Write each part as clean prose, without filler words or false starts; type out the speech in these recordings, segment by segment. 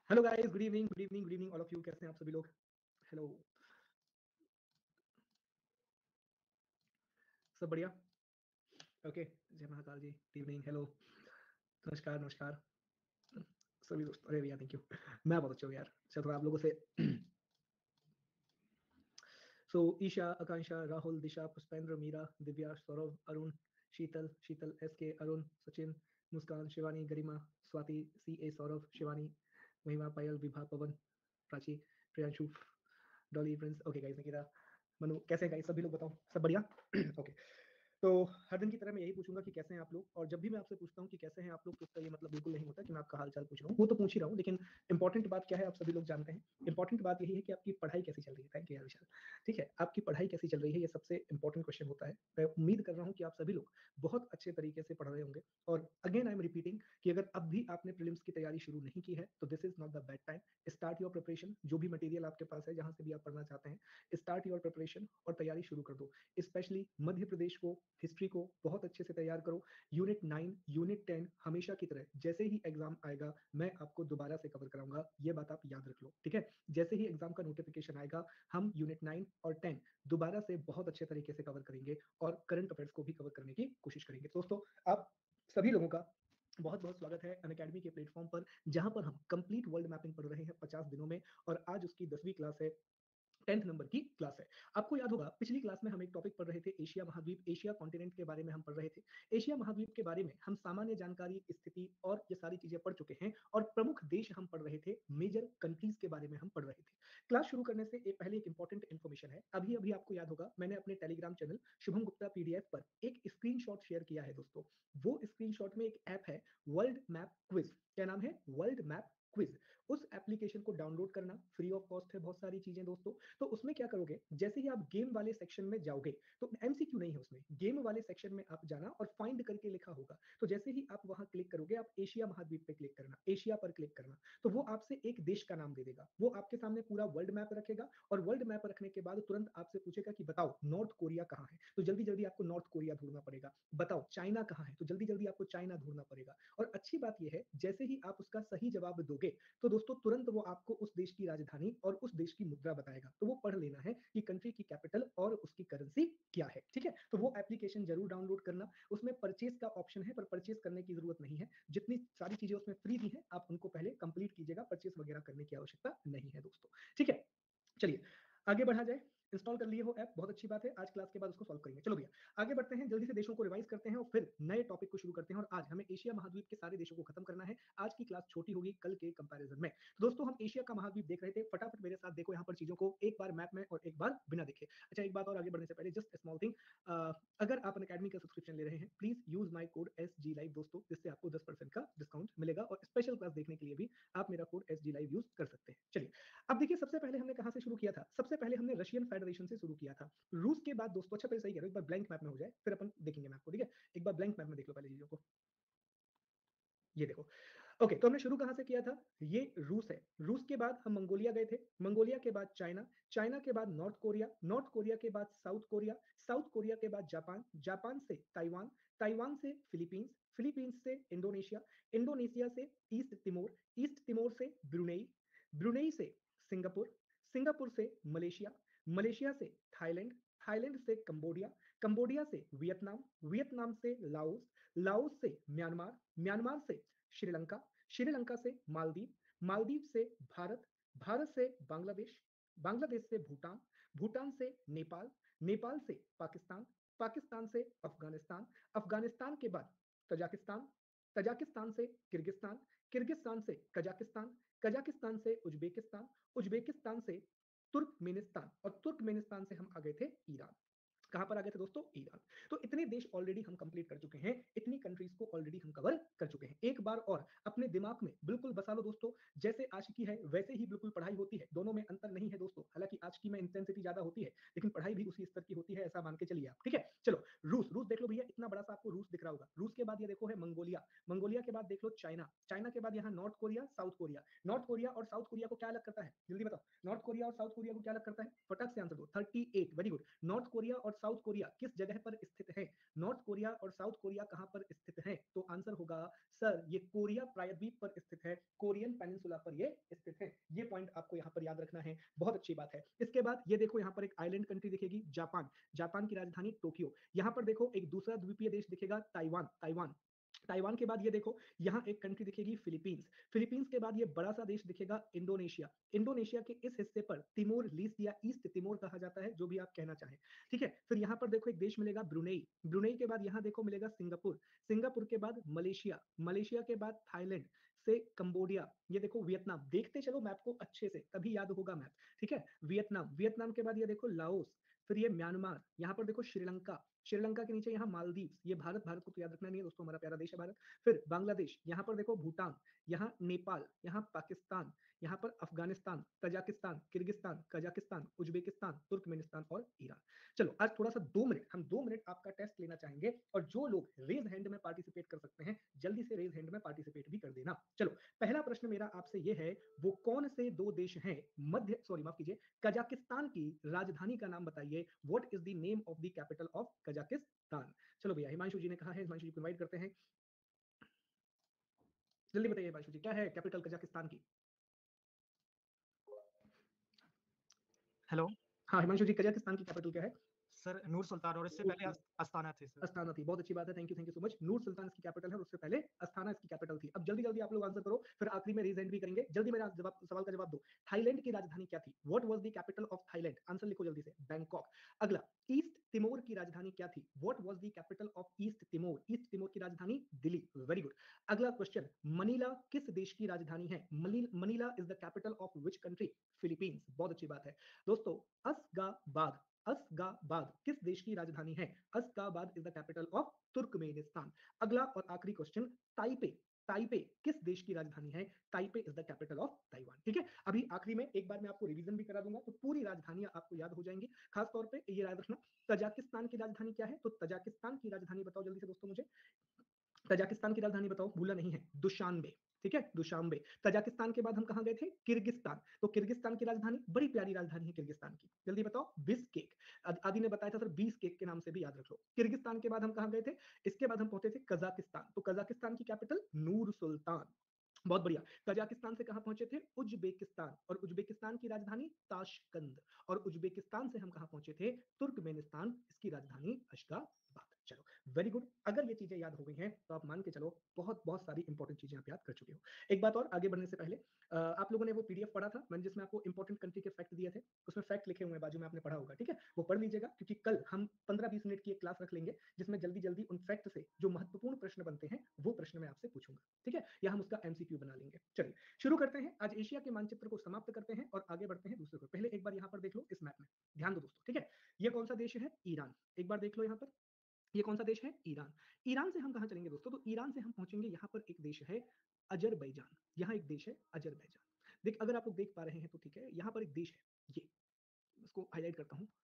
Hello guys, good evening, good evening, good evening all of you. कैसे हैं आप सभी लोग? हेलो, सब बढ़िया? ओके, जय Mahakal ji, good evening, hello, नमस्कार, नमस्कार सभी दोस्तों। अरे भैया, थैंक यू। मैं बहुत अच्छा हूँ यार। अच्छा, थोड़ा आप लोगों से so Isha, Akanksha, Rahul, Disha, Pushpendra, Meera, Divya, Saurabh, Arun, Sheetal, Sheetal S K, Arun, Sachin, मुस्कान, शिवानी, गरिमा, स्वाति, सी ए, सौरभ, शिवानी, महिमा, पायल, विभा, पवन, प्राची, प्रियांशु, डॉली, प्रिंस। ओके गाइस, निकिता, मनु, कैसे हैं गाइस? सभी लोग बताओ, सब बढ़िया? ओके। तो हर दिन की तरह मैं यही पूछूंगा कि कैसे हैं आप लोग। और जब भी मैं आपसे पूछता हूँ कि कैसे हैं आप लोग, तो उसका ये मतलब बिल्कुल नहीं होता कि मैं आपका हाल चाल पूछ रहा हूँ। वो तो पूछ ही रहा हूँ, लेकिन इंपॉर्टेंट बात क्या है आप सभी लोग जानते हैं। इंपॉर्टेंट बात यही है कि आपकी पढ़ाई कैसी चल रही है। थैंक यू यार विशाल। ठीक है, आपकी पढ़ाई कैसी चल रही है, ये सबसे इंपॉर्टेंट क्वेश्चन होता है। मैं उम्मीद कर रहा हूँ कि आप सभी लोग बहुत अच्छे तरीके से पढ़ रहे होंगे। और अगेन आई एम रिपीटिंग कि अगर अब भी आपने प्रीलिम्स की तैयारी शुरू नहीं की है तो this is not the bad time. Start your preparation. जो भी मटेरियल आपके पास है, जहां से भी आप पढ़ना चाहते हैं, स्टार्ट योर प्रिपरेशन और तैयारी शुरू कर दो। स्पेशली मध्य प्रदेश को, हिस्ट्री को बहुत अच्छे से तैयार करो। यूनिट 9, यूनिट 10 हमेशा की तरह जैसे ही एग्जाम आएगा मैं आपको दोबारा से कवर कराऊंगा। ये बात आप याद रख लो, ठीक है? जैसे ही एग्जाम का नोटिफिकेशन आएगा हम यूनिट 9 और 10 दोबारा से बहुत अच्छे तरीके से कवर करेंगे और करंट अफेयर्स को भी कवर करने की कोशिश करेंगे। दोस्तों, आप सभी लोगों का बहुत बहुत स्वागत है अनअकैडमी के प्लेटफॉर्म पर, जहां पर हम कंप्लीट वर्ल्ड मैपिंग पढ़ रहे हैं 50 दिनों में। और आज उसकी 10वीं क्लास है, 10th नंबर की क्लास है। आपको याद होगा पिछली क्लास में हम एक टॉपिक पढ़ रहे थे, एशिया महाद्वीप, एशिया कॉन्टिनेंट के बारे में हम पढ़ रहे थे। एशिया महाद्वीप के बारे में हम सामान्य जानकारी, स्थिति और ये सारी चीजें पढ़ चुके हैं। और प्रमुख देश हम पढ़ रहे थे, मेजर कंट्रीज के बारे में हम पढ़ रहे थे। क्लास शुरू करने से पहले एक इंपॉर्टेंट इन्फॉर्मेशन है। अभी अभी आपको याद होगा मैंने अपने Telegram channel Shubham Gupta PDF पर एक स्क्रीनशॉट शेयर किया है दोस्तों। वो स्क्रीनशॉट में एक ऐप है, वर्ल्ड मैप क्विज। क्या नाम है? World map quiz. उस एप्लीकेशन को डाउनलोड करना फ्री ऑफ कॉस्ट है। बहुत सारी चीजें दोस्तों। तो उसमें क्या करोगे, जैसे ही आप गेम वाले सेक्शन में जाओगे, तो एमसीक्यू नहीं है उसमें, गेम वाले सेक्शन में आप जाना और फाइंड करके लिखा होगा। तो जैसे ही आप वहां क्लिक करोगे, आप एशिया महाद्वीप पे क्लिक करना, एशिया पर क्लिक करना, तो वो आपसे एक देश का नाम दे देगा। वो आपके सामने पूरा वर्ल्ड मैप रखेगा और वर्ल्ड मैप रखने के बाद तुरंत आपसे पूछेगा कि बताओ नॉर्थ कोरिया कहाँ है। तो जल्दी जल्दी आपको नॉर्थ कोरिया ढूंढना पड़ेगा। बताओ चाइना कहाँ है, तो जल्दी जल्दी आपको चाइना ढूंढना पड़ेगा। और अच्छी बात यह है, जैसे ही आप उसका सही जवाब दोगे, तो दोस्तों तुरंत वो आपको उस देश की राजधानी और उस देश की मुद्रा बताएगा। तो वो पढ़ लेना है कि कंट्री की कैपिटल और उसकी करेंसी क्या है, ठीक है? तो वो एप्लीकेशन जरूर डाउनलोड करना। उसमें परचेज का ऑप्शन है, पर परचेज करने की जरूरत नहीं है। जितनी सारी चीजें उसमें फ्री दी है, आप उनको पहले कंप्लीट कीजिएगा। परचेज वगैरह करने की आवश्यकता नहीं है दोस्तों, ठीक है? चलिए आगे बढ़ा जाए। इंस्टॉल कर लिए हो ऐप, बहुत अच्छी बात है। आज क्लास के बाद उसको सॉल्व करेंगे। चलो भैया आगे बढ़ते हैं, जल्दी से देशों को रिवाइज करते हैं और फिर नए टॉपिक को शुरू करते हैं। और आज हमें एशिया महाद्वीप के सारे देशों को खत्म करना है। आज की क्लास छोटी होगी कल के कंपैरिजन में। तो दोस्तों हम एशिया का महाद्वीप देख रहे थे। फटाफट मेरे साथ देखो यहाँ पर चीजों को, एक बार मैप में और एक बार बिना देखे। अच्छा, एक बात और आगे बढ़ने से पहले जस्ट स्मॉल थिंग, अगर आप अनअकैडमी का सब्सक्रिप्शन ले रहे हैं, please use my code SG Live दोस्तों, जिससे आपको 10% का डिस्काउंट मिलेगा। और स्पेशल क्लास देखने के लिए भी आप मेरा कोड SG Live यूज कर सकते हैं। चलिए अब देखिए, सबसे पहले हमने कहां से शुरू किया था? सबसे पहले हमने रशियन फेडरेशन से शुरू किया था। रूस के बाद दोस्तों, अच्छा पहले सही कह रहे हो, एक बार ब्लैंक मैप में हो जाए फिर अपन देखेंगे मैप को, ठीक है? एक बार ब्लैंक मैप में देख लो पहले चीजों को। ये देखो, ओके। तो हमने शुरू कहां से किया था? ये रूस है। रूस के बाद हम मंगोलिया गए थे, मंगोलिया के बाद चाइना, चाइना के बाद नॉर्थ कोरिया, नॉर्थ कोरिया के बाद साउथ कोरिया, साउथ कोरिया के बाद जापान, जापान से ताइवान, ताइवान से फिलीपींस, फिलीपींस से इंडोनेशिया, इंडोनेशिया से ईस्ट तिमोर, ईस्ट तिमोर से ब्रुनेई, ब्रुनेई से सिंगापुर, सिंगापुर से मलेशिया, मलेशिया से थाईलैंड, थाईलैंड से कंबोडिया, कंबोडिया से वियतनाम, वियतनाम से लाओस, लाओस से म्यांमार, म्यांमार से श्रीलंका, श्रीलंका से मालदीव, मालदीव से भारत, भारत से बांग्लादेश, बांग्लादेश से भूटान, भूटान से नेपाल, नेपाल से पाकिस्तान, पाकिस्तान से अफगानिस्तान, अफगानिस्तान के बाद तजाकिस्तान, तजाकिस्तान से किर्गिस्तान, किर्गिस्तान से कजाकिस्तान, कजाकिस्तान से उज्बेकिस्तान, उज्बेकिस्तान से तुर्कमेनिस्तान, और तुर्कमेनिस्तान से हम आ गए थे ईरान। कहां पर आ गए थे दोस्तों? ईरान। तो इतने देश ऑलरेडी हम कंप्लीट कर चुके हैं, इतनी कंट्रीज को ऑलरेडी हम कवर कर चुके हैं। एक बार और अपने दिमाग में बिल्कुल बसा लो दोस्तों, जैसे आज की है वैसे ही बिल्कुल पढ़ाई होती है, दोनों में अंतर नहीं है दोस्तों। हालांकि आज की में इंटेंसिटी ज्यादा होती है, लेकिन पढ़ाई भी उसी स्तर की होती है, ऐसा मान के चलिए आप, ठीक है? चलो रूस, रूस देख लो भैया, इतना बड़ा सा आपको रूस दिख रहा होगा। रूस के बाद ये देखो है मंगोलिया, मंगोलिया के बाद देख देख लो चाइना, चाइना के बाद यहाँ North Korea, South Korea. North Korea और साउथ कोरिया को क्या अलग करता है, जल्दी बताओ, नॉर्थ कोरिया और साउथ कोरिया को क्या अलग करता है, फटाक से आंसर दो। 38, वेरी गुड। नॉर्थ कोरिया और साउथ कोरिया किस जगह पर स्थित है, नॉर्थ कोरिया और साउथ कोरिया कहां पर स्थित है, तो आंसर होगा सर ये कोरिया प्रायद्वीप पर स्थित है, कोरियन पेनिनसुला पर ये स्थित है। ये पॉइंट आपको यहाँ पर याद रखना है, बहुत अच्छी बात है। इसके बाद ये देखो यहाँ पर एक आइलैंड कंट्री दिखेगी, जापान। जापान की राजधानी टोक्यो। यहाँ पर देखो एक दूसरा द्वीपीय देश दिखेगा, ताइवान। ताइवान ताइवान के बाद ये देखो यहाँ एक कंट्री दिखेगी, फिलीपींस। फिलीपींस के बाद ये बड़ा सा देश दिखेगा, इंडोनेशिया। इंडोनेशिया के इस हिस्से पर तिमोर लीस्ट या ईस्ट तिमोर कहा जाता है, जो भी आप कहना चाहें, ठीक है। फिर यहाँ पर देखो एक देश मिलेगा, ब्रुनेई। ब्रुनेई के बाद यहाँ देखो मिलेगा सिंगापुर। सिंगापुर के बाद मलेशिया। मलेशिया के बाद थाईलैंड से कंबोडिया। ये देखो वियतनाम, देखते चलो मैप को अच्छे से, तभी याद होगा मैप, ठीक है। वियतनाम, वियतनाम के बाद ये देखो लाओस, फिर ये म्यांमार, यहाँ पर देखो श्रीलंका। श्रीलंका के नीचे यहाँ मालदीव। ये भारत, भारत को तो याद रखना नहीं है दोस्तों, हमारा प्यारा देश है भारत। फिर बांग्लादेश, यहाँ पर देखो भूटान, यहाँ नेपाल, यहाँ पाकिस्तान, यहाँ पर Afghanistan, Tajikistan, Kyrgyzstan, Kazakhstan, Uzbekistan, Turkmenistan और ईरान। चलो आज थोड़ा सा 2 मिनट, हम 2 मिनट आपका टेस्ट लेना चाहेंगे, और जो लोग रेज हैंड में पार्टिसिपेट कर सकते हैं जल्दी से रेज हैंड में पार्टिसिपेट भी कर देना। चलो पहला प्रश्न मेरा आपसे ये है, वो कौन से 2 देश हैं, माफ कीजिए, कजाकिस्तान की राजधानी का नाम बताइए। What is the name of the capital of Kazakhstan. चलो भैया हिमांशु जी ने कहा है, हिमांशु जी को इनवाइट करते हैं, जल्दी बताइए हिमांशु जी क्या है कैपिटल कजाकिस्तान की। हेलो हाँ हिमांशु जी, कजाकिस्तान की कैपिटल क्या है। सर, नूर सुल्तान, और इससे पहले अस्ताना थी सर। अस्ताना थी, बहुत अच्छी बात है, thank you so much. Nur Sultan इसकी कैपिटल है और उससे पहले अस्ताना इसकी कैपिटल थी। अब जल्दी जल्दी आप लोग आंसर करो, फिर आखिरी में रेज हैंड भी करेंगे। जल्दी मेरा सवाल का जवाब दो। थाईलैंड की राजधानी क्या थी, what was the capital of Thailand, answer लिखो जल्दी से, बैंकॉक। अगला, ईस्ट तिमोर की राजधानी क्या थी, what was the capital of East Timor, East Timor की राजधानी दिल्ली, वेरी गुड। अगला क्वेश्चन, मनीला किस देश की राजधानी है, Manila is the capital of which country, Philippines, बहुत अच्छी बात है दोस्तों। अस्गाबाद, अस्गाबाद किस देश की राजधानी है, Ashgabat is the capital of Turkmenistan. अगला और आखिरी क्वेश्चन, ताइपे, ताइपे किस देश की राजधानी है, Taipei is the capital of Taiwan, ठीक है। अभी आखिरी में एक बार मैं आपको रिवीजन भी करा दूंगा, तो पूरी राजधानियां आपको याद हो जाएंगी। खास तौर पे ये याद रखना, तजाकिस्तान की राजधानी क्या है, तो तजाकिस्तान की राजधानी बताओ जल्दी से दोस्तों मुझे, तजाकिस्तान की राजधानी बताओ, भूला नहीं है, दुशानबे, ठीक है, दुशानबे। तजाकिस्तान के बाद हम कहां गए थे, किर्गिस्तान, तो किर्गिस्तान की राजधानी, बड़ी प्यारी राजधानी है किर्गिस्तान की, जल्दी बताओ, बिस्केक। आदि ने बताया था सर, बीसकेक के नाम से भी याद रख लो। किर्गिस्तान के बाद हम कहां गए थे, इसके बाद हम पहुंचे थे कजाकिस्तान, तो कजाकिस्तान की कैपिटल नूर सुल्तान, बहुत बढ़िया। कजाकिस्तान से कहां पहुंचे थे, उज्बेकिस्तान, और उज्बेकिस्तान की राजधानी ताशकंद, और उज्बेकिस्तान से हम कहां पहुंचे थे, तुर्कमेनिस्तान, इसकी राजधानी अशगाबाद। चलो वेरी गुड, अगर ये चीजें याद हो गई हैं तो आप मान के चलो बहुत बहुत सारी इंपॉर्टेंट चीजें आप याद कर चुके हो। एक बात और, आगे बढ़ने से पहले आप लोगों ने वो पीडीएफ पढ़ा था मैंने, जिसमें आपको इंपॉर्टेंट कंट्री के फैक्ट दिए थे, उसमें फैक्ट लिखे हुए हैं बाजू में, आपने पढ़ा होगा, ठीक है, वो पढ़ लीजिएगा, क्योंकि कल हम 15-20 मिनट की एक क्लास रख लेंगे, जिसमें जल्दी जल्दी उन फैक्ट से जो महत्वपूर्ण प्रश्न बनते हैं वो प्रश्न मैं आपसे पूछूंगा, ठीक है, या हम उसका एमसीक्यू बना लेंगे। चलिए शुरू करते हैं, आज एशिया के मानचित्र को समाप्त करते हैं और आगे बढ़ते हैं दूसरे को। पहले एक बार यहाँ पर देख लो इस मैप में, ध्यान दो दोस्तों, ठीक है। ये कौन सा देश है, ईरान, एक बार देख लो यहाँ पर, ये कौन सा देश है, ईरान। ईरान से हम कहां चलेंगे दोस्तों, तो ईरान से हम पहुंचेंगे, यहाँ पर एक देश है अजरबैजान, यहाँ एक देश है अजरबैजान। देख अगर आप लोग देख पा रहे हैं तो ठीक है, यहाँ पर एक देश है, ये इसको हाईलाइट करता हूं,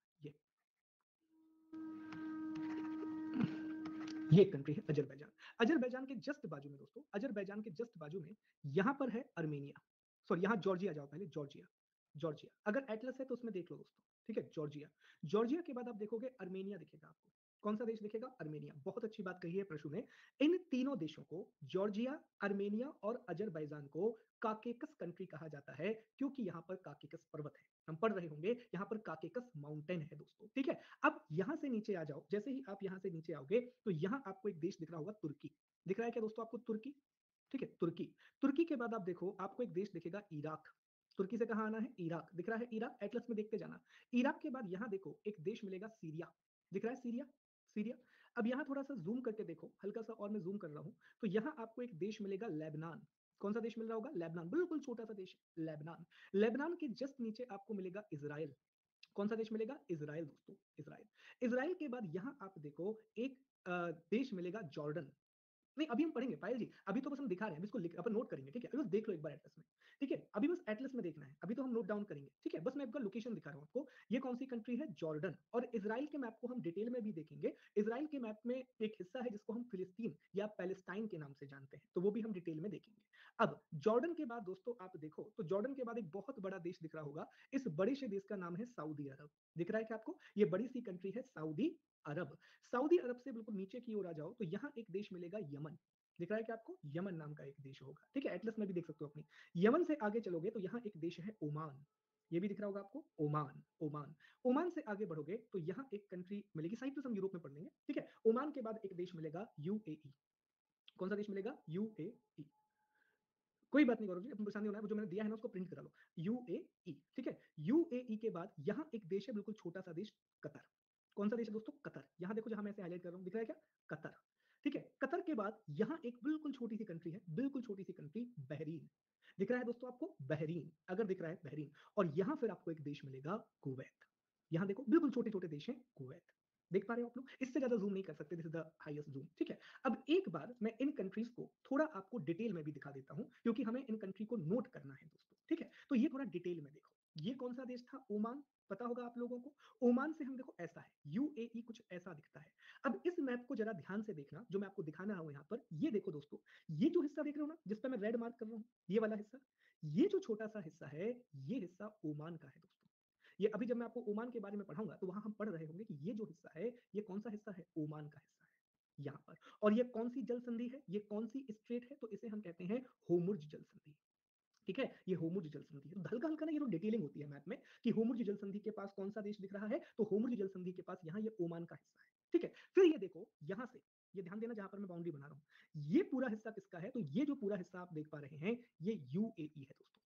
ये कंट्री है अजरबैजान। अजरबैजान के जस्ट बाजू में दोस्तों, अजरबैजान के जस्ट बाजू में यहाँ पर है अर्मेनिया, सॉरी यहाँ जॉर्जिया जाओ पहले, जॉर्जिया, जॉर्जिया अगर एटलस है तो उसमें देख लो दोस्तों, ठीक है, जॉर्जिया। जॉर्जिया के बाद आप देखोगे अर्मेनिया दिखेगा आपको, कौन सा देश दिखेगा, अर्मेनिया। बहुत अच्छी बात कही है प्रशु ने, इन तीनों देशों को, जॉर्जिया, अर्मेनिया और अजरबैजान को काकेकस कंट्री कहा जाता है, क्योंकि यहाँ पर काकेकस पर्वत है, हम पढ़ रहे होंगे, यहाँ पर काकेकस माउंटेन है दोस्तों, ठीक है। अब यहां से नीचे आ जाओ, जैसे ही आप यहां से नीचे आओगे तो यहाँ आपको एक देश दिख रहा होगा, तुर्की, दिख रहा है क्या दोस्तों आपको, तुर्की, ठीक है, तुर्की। तुर्की के बाद आप देखो आपको एक देश दिखेगा, इराक। तुर्की से कहां आना है, इराक, दिख रहा है इराक, एटलस में देखते जाना। इराक के बाद यहां देखो एक देश मिलेगा, सीरिया, दिख रहा है सीरिया, सीरिया। अब यहां थोड़ा सा जूम करके देखो, हल्का सा और मैं जूम कर रहा हूं, तो यहां आपको एक देश मिलेगा, लेबनान। कौन सा देश मिल रहा होगा, लेबनान, बिल्कुल छोटा सा देश, लेबनान। लेबनान के जस्ट नीचे आपको मिलेगा इजराइल। कौन सा देश मिलेगा, इजराइल दोस्तों, इजराइल। इजराइल के बाद यहां आप देखो एक देश मिलेगा, जॉर्डन। नहीं अभी हम पढ़ेंगे पायल जी, अभी तो बस हम दिखा रहे हैं, इसको अपन नोट करेंगे, ठीक है, अभी बस देख लो एक बार एटलस में, ठीक है, अभी बस एटलस में देखना है, अभी तो हम नोट डाउन करेंगे, ठीक है, बस मैं आपका लोकेशन दिखा रहा हूं आपको, ये कौन सी कंट्री है, जॉर्डन। और इजराइल के मैप को हम डिटेल में भी देखेंगे, इजराइल के मैप में एक हिस्सा है जिसको हम फिलिस्तीन या पैलेस्टाइन के नाम से जानते हैं, तो वो भी हम डिटेल में देखेंगे। अब जॉर्डन के बाद दोस्तों आप देखो तो जॉर्डन के बाद एक बहुत बड़ा देश दिख रहा होगा। इस बड़े से देश का नाम है सऊदी अरब। दिख रहा है क्या आपको? ये बड़ी सी कंट्री है सऊदी अरब। सऊदी अरब से बिल्कुल नीचे की ओर आ जाओ तो यहाँ एक देश मिलेगा यमन। दिख रहा है क्या आपको? यमन नाम का एक देश होगा, ठीक है, एटलस में भी देख सकते हो अपनी। यमन से आगे चलोगे तो यहाँ एक देश है ओमान। ये भी दिख रहा होगा आपको, ओमान। ओमान ओमान से आगे बढ़ोगे तो यहाँ एक कंट्री मिलेगी, साइप्रस हम यूरोप में पढ़ लेंगे, ठीक है। ओमान के बाद एक देश मिलेगा यूएई। कौन सा देश मिलेगा? यूएई। कोई बात नहीं गौरव जी, परेशान नहीं होना है, जो मैंने दिया है ना उसको प्रिंट करा लो। यूएई, ठीक है। यूएई के बाद यहाँ एक देश है बिल्कुल छोटा सा देश, कतर। कौन सा देश है दोस्तों? कतर। यहाँ देखो जहां मैं ऐसे हाईलाइट कर रहा हूँ, दिख रहा है क्या? कतर, ठीक है। कतर के बाद यहाँ एक बिल्कुल छोटी सी कंट्री है, बिल्कुल छोटी सी कंट्री, बहरीन। दिख रहा है दोस्तों आपको? बहरीन, अगर दिख रहा है बहरीन। और यहाँ फिर आपको एक देश मिलेगा कुवैत। यहाँ देखो बिल्कुल छोटे छोटे देश हैं कुवैत। देख पा रहे हो आप लोग? इससे ज्यादा जूम नहीं कर सकते, this is the highest zoom, ठीक है। अब एक बार मैं इन कंट्रीज को थोड़ा आपको डिटेल में भी दिखा देता हूं, क्योंकि हमें इन कंट्री को नोट करना है दोस्तों, ठीक है। तो ये थोड़ा डिटेल में देखो। ये कौन सा देश था? ओमान। पता होगा आप लोगों को। ओमान से हम देखो ऐसा है, यूएई कुछ ऐसा दिखता है। अब इस मैप को जरा ध्यान से देखना, जो मैं आपको दिखाना हूं यहाँ पर। ये देखो दोस्तों, ये जो हिस्सा देख रहे हो ना, जिस पर मैं रेड मार्क कर रहा हूँ, ये वाला हिस्सा, ये जो छोटा सा हिस्सा है, ये हिस्सा ओमान का है दोस्तों। ये अभी जब मैं आपको ओमान के बारे में पढ़ाऊंगा तो वहां हम पढ़ रहे होंगे कि ये जो हिस्सा है, ये कौन सा हिस्सा है? ओमान का हिस्सा है यहाँ पर। और ये कौन सी जल संधि है? ये कौन सी स्ट्रेट है? तो इसे हम कहते हैं होमुर्ज जल संधि, ठीक है। ये होमुर्ज जल संधि है। हल्का हल्का ना ये डिटेलिंग होती है मैप में कि होमुर्ज जल संधि के पास कौन सा देश दिख रहा है, तो होमुर्ज जल संधि के पास यहाँ ये ओमान का हिस्सा है, ठीक है। फिर ये देखो यहाँ से, ये ध्यान देना जहां पर मैं बाउंड्री बना रहा हूँ, ये पूरा हिस्सा किसका है? तो ये जो पूरा हिस्सा आप देख पा रहे हैं, ये यूएई है दोस्तों,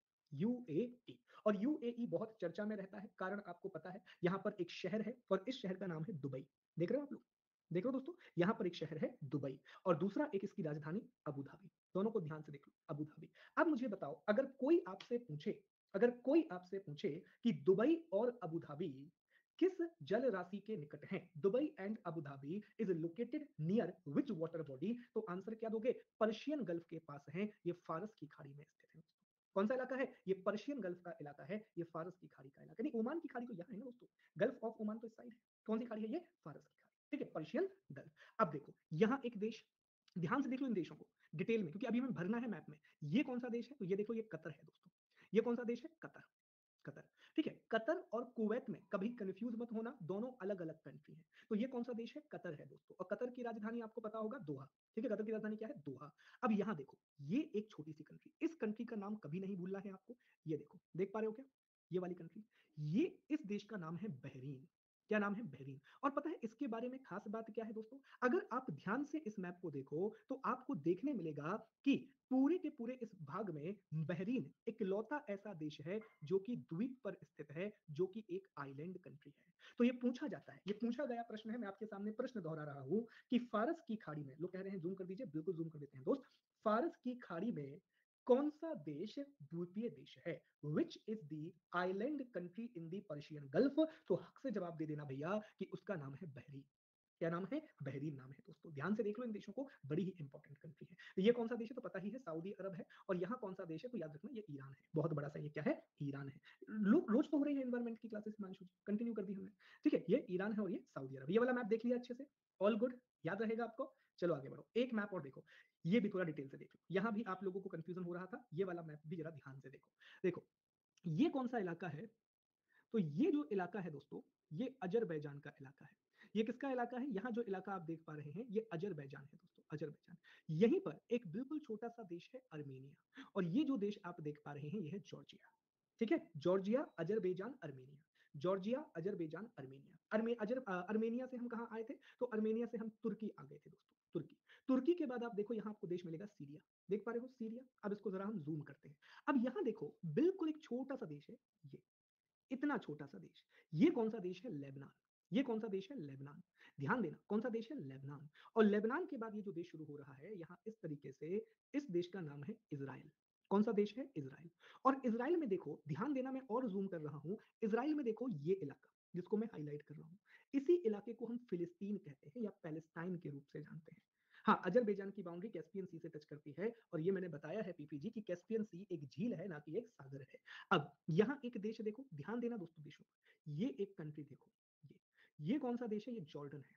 यूएई। और यूएई बहुत चर्चा में रहता है, कारण आपको पता है, यहाँ पर एक शहर है और इस शहर का नाम है दुबई। देख रहे हो आप लोग? देख रहे हो दोस्तों, यहाँ पर एक शहर है दुबई और दूसरा एक इसकी राजधानी अबू धाबी। दोनों को ध्यान से देख लो, अबू धाबी। अब मुझे बताओ, अगर कोई आपसे पूछे, अगर कोई आपसे पूछे कि दुबई और अबू धाबी किस जल राशि के निकट हैं, Dubai and Abu Dhabi is located near which water body, तो आंसर क्या दोगे? पर्शियन गल्फ के पास है, ये फारस की खाड़ी में स्थित है। कौन सा इलाका है? ये पर्शियन गल्फ का इलाका है, ये फारस की खाड़ी का इलाका नहीं। ओमान की खाड़ी तो यहाँ है ना दोस्तों, गल्फ ऑफ ओमान तो इस साइड है। कौन सी खाड़ी है? ये फारस की खाड़ी, ठीक है, पर्शियन गल्फ। अब देखो यहाँ एक देश, ध्यान से देख लो इन देशों को डिटेल में, क्योंकि अभी हमें भरना है मैप में। ये कौन सा देश है? तो ये देखो, ये कतर है दोस्तों। ये कौन सा देश है? कतर। कतर, ठीक है। कतर और कुवैत में कभी कंफ्यूज मत होना, दोनों अलग अलग कंट्री हैं। तो ये कौन सा देश है? कतर है दोस्तों। और कतर की राजधानी आपको पता होगा, दोहा, ठीक है। कतर की राजधानी क्या है? दोहा। अब यहाँ देखो, ये एक छोटी सी कंट्री, इस कंट्री का नाम कभी नहीं भूलना है आपको। ये देखो, देख पा रहे हो क्या? ये वाली कंट्री, ये इस देश का नाम है बहरीन। क्या नाम है? बहरीन। और पता है इसके बारे में खास बात क्या है दोस्तों? अगर आप ध्यान से इस मैप को देखो तो आपको देखने मिलेगा कि पूरे के पूरे इस भाग में बहरीन इकलौता ऐसा देश है जो कि द्वीप पर स्थित है, जो कि एक आइलैंड कंट्री है। तो ये पूछा जाता है, ये पूछा गया प्रश्न है, मैं आपके सामने प्रश्न दोहरा रहा हूं कि फारस की खाड़ी में, लोग कह रहे हैं जूम कर दीजिए, बिल्कुल जूम कर देते हैं दोस्त। फारस की खाड़ी में कौन सा देश द्वीपीय देश है? Which is the island country in the Persian Gulf? तो हक से जवाब दे देना भैया कि उसका नाम है बहरीन। क्या नाम है? बहरीन नाम है दोस्तों। ध्यान से देख लो इन देशों को, बड़ी ही इंपॉर्टेंट कंट्री है। तो ये कौन सा देश है? तो पता ही है, सऊदी अरब है। और यहाँ कौन सा देश है? तो याद रखना, ये ईरान है। बहुत बड़ा सा ये क्या है? ईरान है। रोज तो हो रही है एनवायरमेंट की क्लासेस, मानशु जी कंटिन्यू कर दी हमने, ठीक है। ये ईरान है और ये सऊदी अरब। ये वाला मैप देख लिया अच्छे से, ऑल गुड, याद रहेगा आपको। चलो आगे बढ़ो, एक मैप और देखो, ये भी थोड़ा डिटेल से देख लो। यहाँ भी आप लोगों को कंफ्यूजन हो रहा था, ये वाला मैप भी जरा ध्यान से देखो। देखो ये कौन सा इलाका है? तो ये जो इलाका है दोस्तों, ये अजरबैजान का इलाका है। ये किसका इलाका है? यहाँ जो इलाका आप देख पा रहे हैं, ये अजरबैजान है दोस्तों, अजरबैजान। यहीं पर एक बिल्कुल छोटा सा देश है अर्मेनिया, और ये जो देश आप देख पा रहे हैं, ये है जॉर्जिया, ठीक है। Georgia, Azerbaijan, Armenia. Georgia, Azerbaijan, Armenia. Armenia से हम कहाँ आए थे? तो अर्मेनिया से हम तुर्की आ गए थे दोस्तों, तुर्की। तुर्की के बाद आप देखो, यहाँ आपको देश मिलेगा सीरिया। देख पा रहे हो सीरिया? अब इसको जरा हम जूम करते हैं। अब यहाँ देखो, बिल्कुल एक छोटा सा देश है, ये इतना छोटा सा देश। ये कौन सा देश है? लेबनान। ये कौन सा देश है? लेबनान। ध्यान देना, कौन सा देश है? लेबनान। और लेबनान के बाद ये जो देश शुरू हो रहा है यहाँ इस तरीके से, इस देश का नाम है इजराइल। कौन सा देश है? इजराइल। और इजराइल में देखो, ध्यान देना, मैं और जूम कर रहा हूं। इजराइल में देखो, ये इलाका जिसको मैं हाईलाइट कर रहा हूं, इसी इलाके को हम फिलिस्तीन कहते हैं या पैलेस्टाइन के रूप से जानते हैं। हाँ, अजरबैजान की बाउंड्री कैस्पियन सी से टच करती है, और ये मैंने बताया है पीपीजी की कैस्पियन सी एक झील है, ना कि एक सागर है। अब यहाँ एक देश देखो, ध्यान देना दोस्तों देशों, ये एक कंट्री देखो, ये कौन सा देश है? ये जॉर्डन है।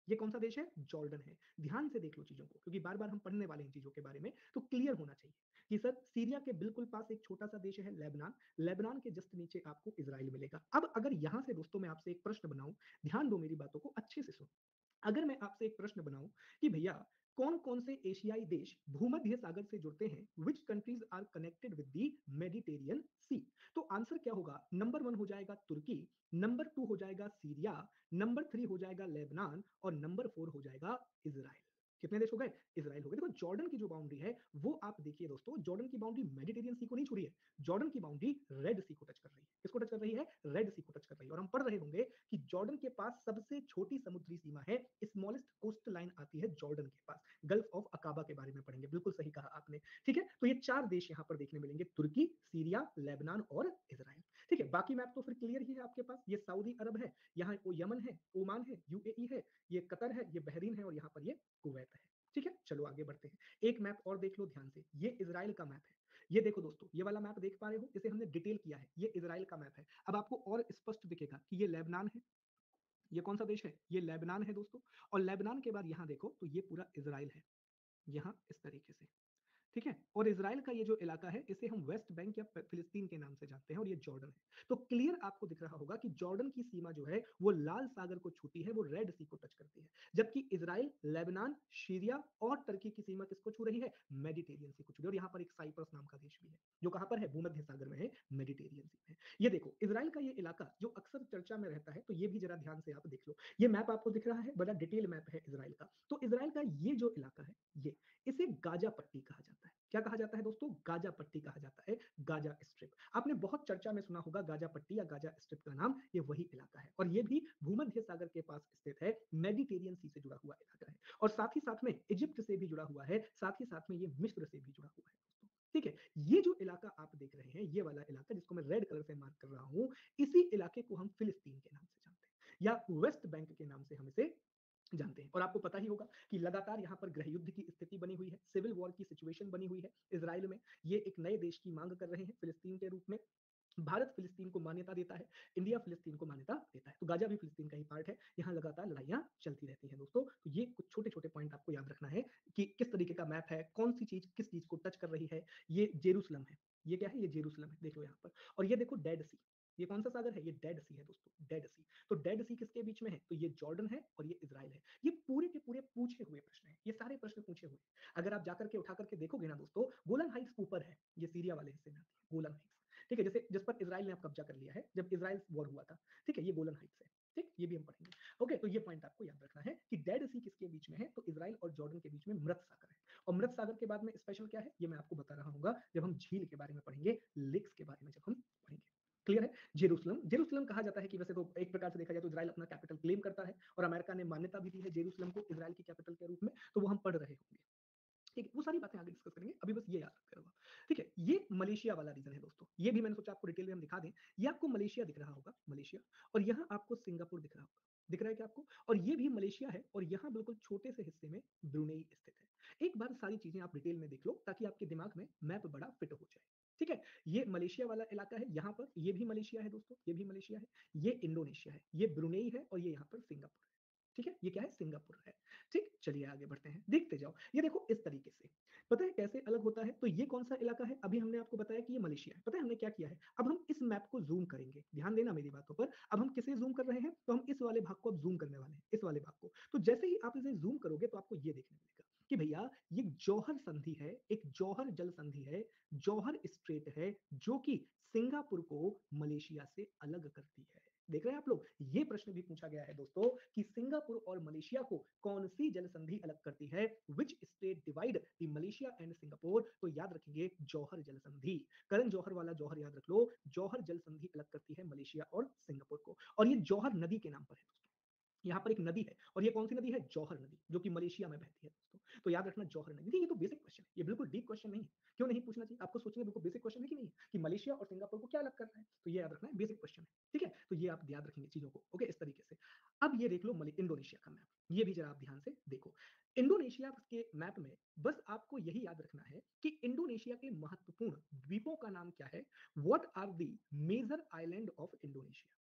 ये कौन सा देश है? जॉर्डन है। ध्यान से देख लो चीजों को, क्योंकि बार बार हम पढ़ने वाले हैं चीजों के बारे में, तो क्लियर होना चाहिए कि सर सीरिया के बिल्कुल पास एक छोटा सा देश है लेबनान, लेबनान के जस्ट नीचे आपको इजराइल मिलेगा। अब अगर यहां से दोस्तों मैं आपसे एक प्रश्न बनाऊं, ध्यान दो मेरी बातों को अच्छे से सुनो। अगर मैं आपसे एक प्रश्न बनाऊं कि भैया कौन कौन से एशियाई देश भूमध्य सागर से जुड़ते हैं, which countries are connected with the Mediterranean sea, तो आंसर क्या होगा? नंबर 1 हो जाएगा तुर्की, नंबर 2 हो जाएगा सीरिया, नंबर 3 हो जाएगा लेबनान और नंबर 4 हो जाएगा इजराइल। कितने देश हो गए? इजराइल हो गए। देखो जॉर्डन की जो बाउंड्री है वो आप देखिए दोस्तों, जॉर्डन की बाउंड्री मेडिटेरियन सी को नहीं छू रही है, जॉर्डन की बाउंड्री रेड सी को टच कर रही है। किसको टच कर रही है? रेड सी को टच कर रही है। और हम पढ़ रहे होंगे कि जॉर्डन के पास सबसे छोटी समुद्री सीमा है, स्मॉलेस्ट कोस्ट लाइन आती है जॉर्डन के पास। गल्फ ऑफ अकाबा के बारे में पढ़ेंगे, बिल्कुल सही कहा आपने। ठीक है, तो ये 4 देश यहां पर देखने मिलेंगे, तुर्की, सीरिया, लेबनान और इजराइल। ठीक है, बाकी मैप तो फिर क्लियर ही है आपके पास। ये सऊदी अरब है, यहाँ वो यमन है, ओमान है, यूएई है, ये कतर है, ये बहरीन है और यहाँ पर ये कुवैत है। ठीक है, चलो आगे बढ़ते हैं। एक मैप और देख लो ध्यान से, ये इजराइल का मैप है। ये देखो दोस्तों, ये वाला मैप देख पा रहे हो, इसे हमने डिटेल किया है, ये इजराइल का मैप है। अब आपको और स्पष्ट दिखेगा कि ये लेबनान है, ये कौन सा देश है? ये लेबनान है दोस्तों। और लेबनान के बाद यहाँ देखो तो ये पूरा इजराइल है, यहाँ इस तरीके से। ठीक है, और इजराइल का ये जो इलाका है इसे हम वेस्ट बैंक या फिलिस्तीन के नाम से जानते हैं, और ये जॉर्डन है। तो क्लियर आपको दिख रहा होगा कि जॉर्डन की सीमा जो है वो लाल सागर को छूती है, वो रेड सी को टच करती है, जबकि इजराइल, लेबनान, सीरिया और टर्की की सीमा किसको छू रही है? मेडिटेरियन सी को छू रही है। और यहाँ पर एक साइप्रस नाम का देश भी है, जो कहां पर है? भूमध्य सागर में है, मेडिटेरियन सी में। ये देखो इजराइल का ये इलाका जो अक्सर चर्चा में रहता है, तो ये भी जरा ध्यान से आप देख लो। ये मैप आपको दिख रहा है, बड़ा डिटेल मैप है इजराइल का। तो इजराइल का ये जो इलाका है, ये इसे गाजा पट्टी कहा जाता है। क्या कहा जाता है दोस्तों? गाजा पट्टी कहा जाता है, गाजा स्ट्रिप। आपने बहुत चर्चा में सुना होगा गाजा पट्टी या गाजा स्ट्रिप का नाम, ये वही इलाका है। और ये भी भूमध्य सागर के पास स्थित है, मेडिटेरियन सी से जुड़ा हुआ इलाका है, और साथ ही साथ में इजिप्ट से भी जुड़ा हुआ है, साथ ही साथ में ये मिस्र से भी जुड़ा हुआ है दोस्तों। ठीक है, ये जो इलाका आप देख रहे हैं, ये वाला इलाका जिसको मैं रेड कलर से मार्क कर रहा हूं, इसी इलाके को हम फिलिस्तीन के नाम से जानते हैं, या वेस्ट बैंक के नाम से हम इसे जानते हैं। और आपको पता ही होगा कि लगातार यहाँ पर गृह युद्ध की स्थिति बनी हुई है, सिविल वॉर की सिचुएशन बनी हुई है इजराइल में। ये एक नए देश की मांग कर रहे हैं फिलिस्तीन के रूप में। भारत फिलिस्तीन को मान्यता देता है, इंडिया फिलिस्तीन को मान्यता देता है, तो गाजा भी फिलिस्तीन का ही पार्ट है। यहाँ लगातार लड़ाइयां चलती रहती हैं दोस्तों। तो ये कुछ छोटे छोटे पॉइंट आपको याद रखना है कि किस तरीके का मैप है, कौन सी चीज किस चीज को टच कर रही है। ये जेरूसलम है, ये क्या है? ये जेरूसलम है, देख लो यहाँ पर। और ये देखो डेड सी, ये कौन सा सागर है? ये डेड सी है दोस्तों, डेड सी। तो डेड सी किसके बीच में है? तो ये जॉर्डन है और ये इजराइल है। ये पूरे के पूरे पूछे हुए प्रश्न है, ये सारे प्रश्न पूछे हुए। अगर आप जाकर के उठा करके देखोगे ना दोस्तों, गोलन हाइट्स ऊपर है, ये सीरिया वाले हिस्से में आती है गोलन हाइट्स। ठीक है, जैसे जिस पर इजराइल ने अब कब्जा कर लिया है जब इजराइल वॉर हुआ था। ठीक है, ये गोलन हाइट्स है। ठीक, ये भी हम पढ़ेंगे। ओके, तो ये पॉइंट आपको याद रखना है कि डेड सी किसके बीच में है? तो इजराइल और जॉर्डन के बीच में मृत सागर है। और मृत सागर के बाद में स्पेशल क्या है, ये मैं आपको बता रहा हूँ जब हम झील के बारे में पढ़ेंगे, लेक्स के बारे में जब हम पढ़ेंगे। क्लियर है? जेरूसलम, जेरूसलम कहा जाता है कि वैसे तो एक प्रकार से देखा जाए तो इजराइल अपना कैपिटल क्लेम करता है, और अमेरिका ने मान्यता भी दी है जेरूसलम को इजराइल की कैपिटल के रूप में, तो वो हम पढ़ रहे होंगे। ठीक है, वो सारी बातें आगे डिस्कस करेंगे, अभी बस ये याद रखते रहो। ठीक है, ये मलेशिया वाला रीजन है दोस्तों, ये भी मैंने सोचा आपको डिटेल में हम दिखा दें। ये आपको मलेशिया दिख रहा होगा, मलेशिया, और यहाँ आपको सिंगापुर दिख रहा होगा, दिख रहा है क्या आपको? और ये भी मलेशिया है, और यहाँ बिल्कुल छोटे से हिस्से में ब्रुनेई स्थित है। एक बार सारी चीजें आप डिटेल में देख लो ताकि आपके दिमाग में मैप बड़ा फिट हो जाए। ठीक है, ये मलेशिया वाला इलाका है, यहाँ पर ये भी मलेशिया है दोस्तों, ये भी मलेशिया है, ये इंडोनेशिया है, ये ब्रुनेई है, और ये यहाँ पर सिंगापुर है। ठीक है, ये क्या है? सिंगापुर है। ठीक, चलिए आगे बढ़ते हैं, देखते जाओ। ये देखो इस तरीके से, पता है कैसे अलग होता है? तो ये कौन सा इलाका है? अभी हमने आपको बताया कि ये मलेशिया है। पता है हमने क्या किया है? अब हम इस मैप को जूम करेंगे, ध्यान देना मेरी बातों पर। अब हम किसे जूम कर रहे हैं? तो हम इस वाले भाग को अब जूम करने वाले हैं, इस वाले भाग को। तो जैसे ही आप इसे जूम करोगे तो आपको ये देखने मिलेगा कि भैया ये जौहर संधि है, एक जौहर जल संधि है, जौहर स्ट्रेट है, जो कि सिंगापुर को मलेशिया से अलग करती है। देख रहे हैं आप लोग? ये प्रश्न भी पूछा गया है दोस्तों कि सिंगापुर और मलेशिया को कौन सी जल संधि अलग करती है? Which strait divide the Malaysia and Singapore? तो याद रखेंगे जौहर जल संधि। करण जौहर वाला जौहर याद रख लो, जौहर जल संधि अलग करती है मलेशिया और सिंगापुर को। और ये जौहर नदी के नाम पर है दोस्तों। यहाँ पर एक नदी है, और ये कौन सी नदी है? जौहर नदी, जो कि मलेशिया में बहती है दोस्तों। तो याद रखना जौहर नदी। ये तो बेसिक क्वेश्चन है, ये बिल्कुल डीप क्वेश्चन नहीं है। क्यों नहीं पूछना चाहिए आपको? सोचने बिल्कुल बेसिक क्वेश्चन है कि नहीं है कि मलेशिया और सिंगापुर को क्या अलग करना है? तो ये याद रखना है, बेसिक क्वेश्चन है। ठीक है, तो ये आप याद रखेंगे चीजों को। ओके, इस तरीके से। अब ये देख लो इंडोनेशिया का मैप, ये भी जरा आप ध्यान से देखो। इंडोनेशिया के मैप में बस आपको यही याद रखना है कि इंडोनेशिया के महत्वपूर्ण द्वीपों का नाम क्या है। What are the major island of Indonesia?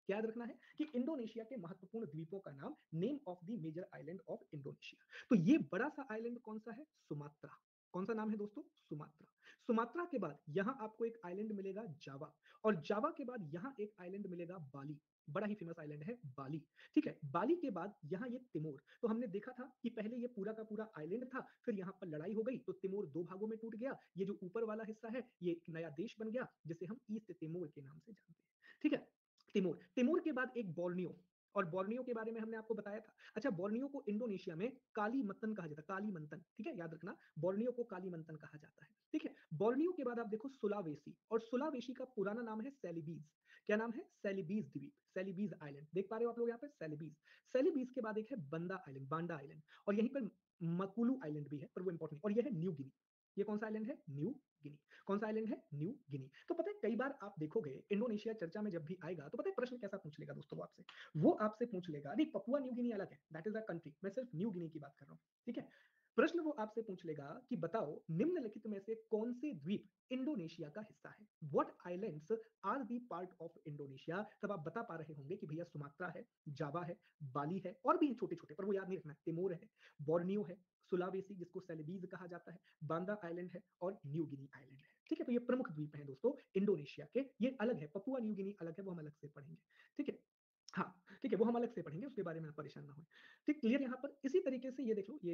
क्या याद रखना है कि इंडोनेशिया के महत्वपूर्ण द्वीपों का नाम, name of the major island of Indonesia. तो ये बड़ा सा आइलैंड कौन सा है? सुमात्रा। कौन सा नाम है दोस्तों? सुमात्रा। सुमात्रा के बाद यहां आपको एक आइलैंड मिलेगा जावा, और जावा के बाद यहां एक आइलैंड मिलेगा बाली, बड़ा ही फेमस आइलैंड है बाली। ठीक है, बाली के बाद यहाँ ये तिमोर। तो हमने देखा था कि पहले ये पूरा का पूरा आइलैंड था, फिर यहाँ पर लड़ाई हो गई तो तिमोर दो भागों में टूट गया। ये जो ऊपर वाला हिस्सा है ये एक नया देश बन गया जिसे हम ईस्ट तिमोर के नाम से जानते हैं। ठीक है, तिमोर। तिमोर के बाद एक बोर्नियो, और बोर्नियो के बारे में हमने आपको बताया था। अच्छा, बोर्नियो को इंडोनेशिया में कालीमंतन कहा जाता है, कालीमंतन। ठीक है, याद रखना, बोर्नियो को कालीमंतन कहा जाता है। ठीक है, बोर्नियो के बाद आप देखो सुलावेसी, और सुलावेसी का पुराना नाम है सेलिबीज। क्या नाम है? सेलिबीज द्वीप, सेलिबीज आइलैंड। देख पा रहे हो आप लोग यहाँ पे, सेलिबीज। सेलिबीज के बाद एक है बंदा आइलैंड, बांडा आइलैंड, और यहीं पर मकुलू आइलैंड भी है, पर वो इंपॉर्टेंट, और ये है न्यू गिनी। ये कौन सा आइलैंड है? New Guinea. कौन सा आइलैंड है? New Guinea. तो पता है, कई बार आप देखोगे इंडोनेशिया चर्चा में जब भी आएगा तो पता है प्रश्न कैसा पूछ लेगा दोस्तों? वो आपसे पूछ लेगा, नहीं पपुआ न्यू गिनी अलग है, दैट इज अ कंट्री, मैं सिर्फ न्यू गिनी की बात कर रहा हूँ। ठीक है, प्रश्न वो आपसे पूछ लेगा कि बताओ निम्नलिखित में से कौन से द्वीप इंडोनेशिया का हिस्सा है? What islands are the part of Indonesia? तब आप बता पा रहे होंगे कि भैया सुमात्रा है, जावा है, बाली है, और भी छोटे छोटे, पर वो याद नहीं रखना है। तिमोर है, बोर्नियो है, सुलावेसी जिसको सेलिबीज कहा जाता है, बांदा आइलैंड है, और न्यू गिनी आइलैंड है। ठीक है, तो ये प्रमुख द्वीप हैं दोस्तों इंडोनेशिया के। ये अलग है, पपुआ न्यू गिनी अलग है, वो हम अलग से पढ़ेंगे। ठीक है, हाँ ठीक है, वो हम अलग से पढ़ेंगे, उसके बारे में आप परेशान ना हो। ठीक, क्लियर यहाँ पर? इसी तरीके से ये देख लो,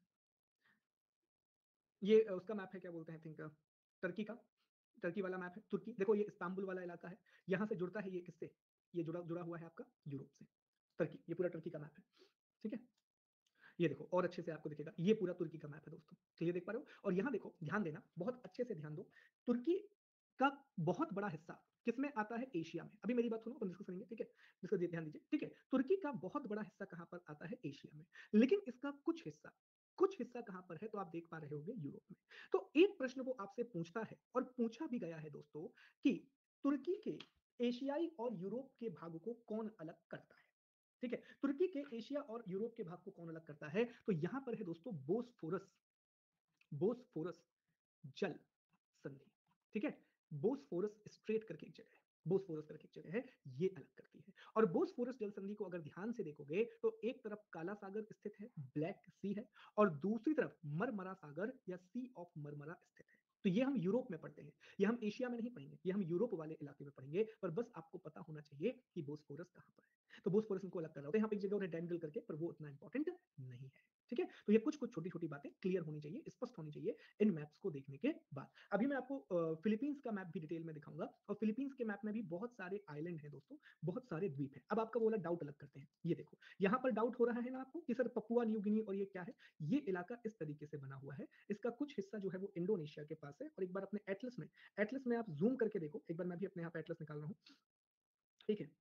ये उसका मैप है, क्या बोलते हैं, थिंक टर्की का, टर्की वाला मैप है। तुर्की देखो, ये इस्तांबुल वाला इलाका है, यहाँ से जुड़ता है ये किससे? ये जुड़ा जुड़ा हुआ है आपका यूरोप से। टर्की, ये पूरा टर्की का मैप है। ठीक है, ये देखो और अच्छे से आपको दिखेगा, ये पूरा तुर्की का मैप है दोस्तों। क्लियर देख पा रहे हो? और यहाँ देखो, ध्यान देना, बहुत अच्छे से ध्यान दो, तुर्की का बहुत बड़ा हिस्सा किसमें आता है? एशिया में। अभी मेरी बात सुनो, अपन डिस्कस करेंगे। ठीक है, डिस्कस ध्यान दीजिए। ठीक है, तुर्की का बहुत बड़ा हिस्सा कहाँ पर आता है? एशिया में। लेकिन इसका कुछ हिस्सा कहां पर है? तो आप देख पा रहे होंगे यूरोप में। तो एक प्रश्न वो आपसे पूछता है, और पूछा भी गया है दोस्तों, कि तुर्की के एशियाई और यूरोप के भागों को कौन अलग करता है? ठीक है, तुर्की के एशिया और यूरोप के भाग को कौन अलग करता है? तो यहां पर है दोस्तों बोस्फोरस, बोस्फोरस जल संधि। ठीक है, बोस्फोरस स्ट्रेट करके एक जगह है, बोस्फोरस करके एक जगह है, ये अलग करती है। और बोस्फोरस जल संधि को अगर ध्यान से देखोगे तो एक तरफ काला सागर स्थित है, ब्लैक सी है, और दूसरी तरफ मरमरा सागर या सी ऑफ मरमरा स्थित है। तो ये हम यूरोप में पढ़ते हैं, ये हम एशिया में नहीं पढ़ेंगे, ये हम यूरोप वाले इलाके में पढ़ेंगे। पर बस आपको पता होना चाहिए कि बोस्फोरस कहां पर है। तो बोस्फोरस इनको अलग कर रहा है, यहाँ पे एक जगह उन्हें डायमिनल करके, पर वो उतना इंपॉर्टेंट नहीं है। ठीक है, तो ये कुछ कुछ छोटी छोटी बातें क्लियर होनी चाहिए, स्पष्ट होनी चाहिए इन मैप्स को देखने के बाद। अभी मैं आपको फिलीपींस का मैप भी डिटेल में दिखाऊंगा, और फिलीपींस के मैप में भी बहुत सारे आइलैंड हैं दोस्तों, बहुत सारे द्वीप हैं। अब आपका बोला डाउट अलग करते हैं, ये देखो यहाँ पर डाउट हो रहा है ना आपको कि सर पपुआ न्यू गिनी और ये क्या है? ये इलाका इस तरीके से बना हुआ है, इसका कुछ हिस्सा जो है वो इंडोनेशिया के पास है। और एक बार अपने एटलस में आप जूम करके देखो, एक बार मैं भी अपने यहाँ पे एटलस निकाल रहा हूँ। ठीक है,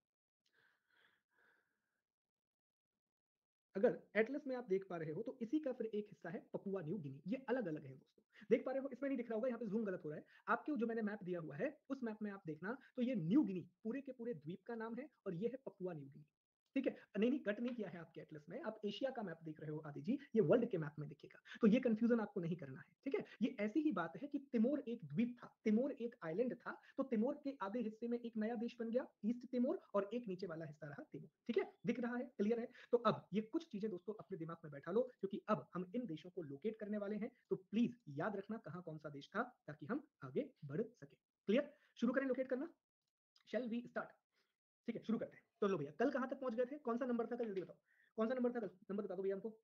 अगर एटलस में आप देख पा रहे हो तो इसी का फिर एक हिस्सा है पपुआ न्यू गिनी। ये अलग अलग है दोस्तों, देख पा रहे हो? इसमें नहीं दिख रहा होगा, यहाँ पे जूम गलत हो रहा है। आपके जो मैंने मैप दिया हुआ है उस मैप में आप देखना, तो ये न्यू गिनी पूरे के पूरे द्वीप का नाम है, और ये है पपुआ न्यू गिनी। ठीक है, नहीं नहीं कट नहीं किया है आपके एटलस में, आप एशिया का मैप देख रहे हो आदि जी, ये वर्ल्ड के मैप में दिखेगा। तो ये कंफ्यूजन आपको नहीं करना है। ठीक है, ये ऐसी ही बात है कि तिमोर एक द्वीप था, तिमोर एक आइलैंड था, तो तिमोर के आधे हिस्से में एक नया देश बन गया ईस्ट तिमोर, और एक नीचे वाला हिस्सा रहा तिमोर। ठीक है, दिख रहा है? क्लियर है? तो अब ये कुछ चीजें दोस्तों अपने दिमाग में बैठा लो, क्योंकि अब हम इन देशों को लोकेट करने वाले हैं। तो प्लीज याद रखना कहां कौन सा देश था, ताकि हम आगे बढ़ सके। क्लियर? शुरू करें लोकेट करना, शेल वी स्टार्ट? ठीक है, शुरू करते हैं। तो लो भैया, कल कहां तक पहुंच गए थे? कौन सा नंबर था कल? जल्दी बताओ, कौन सा नंबर था कल? नंबर बता दो भैया हमको।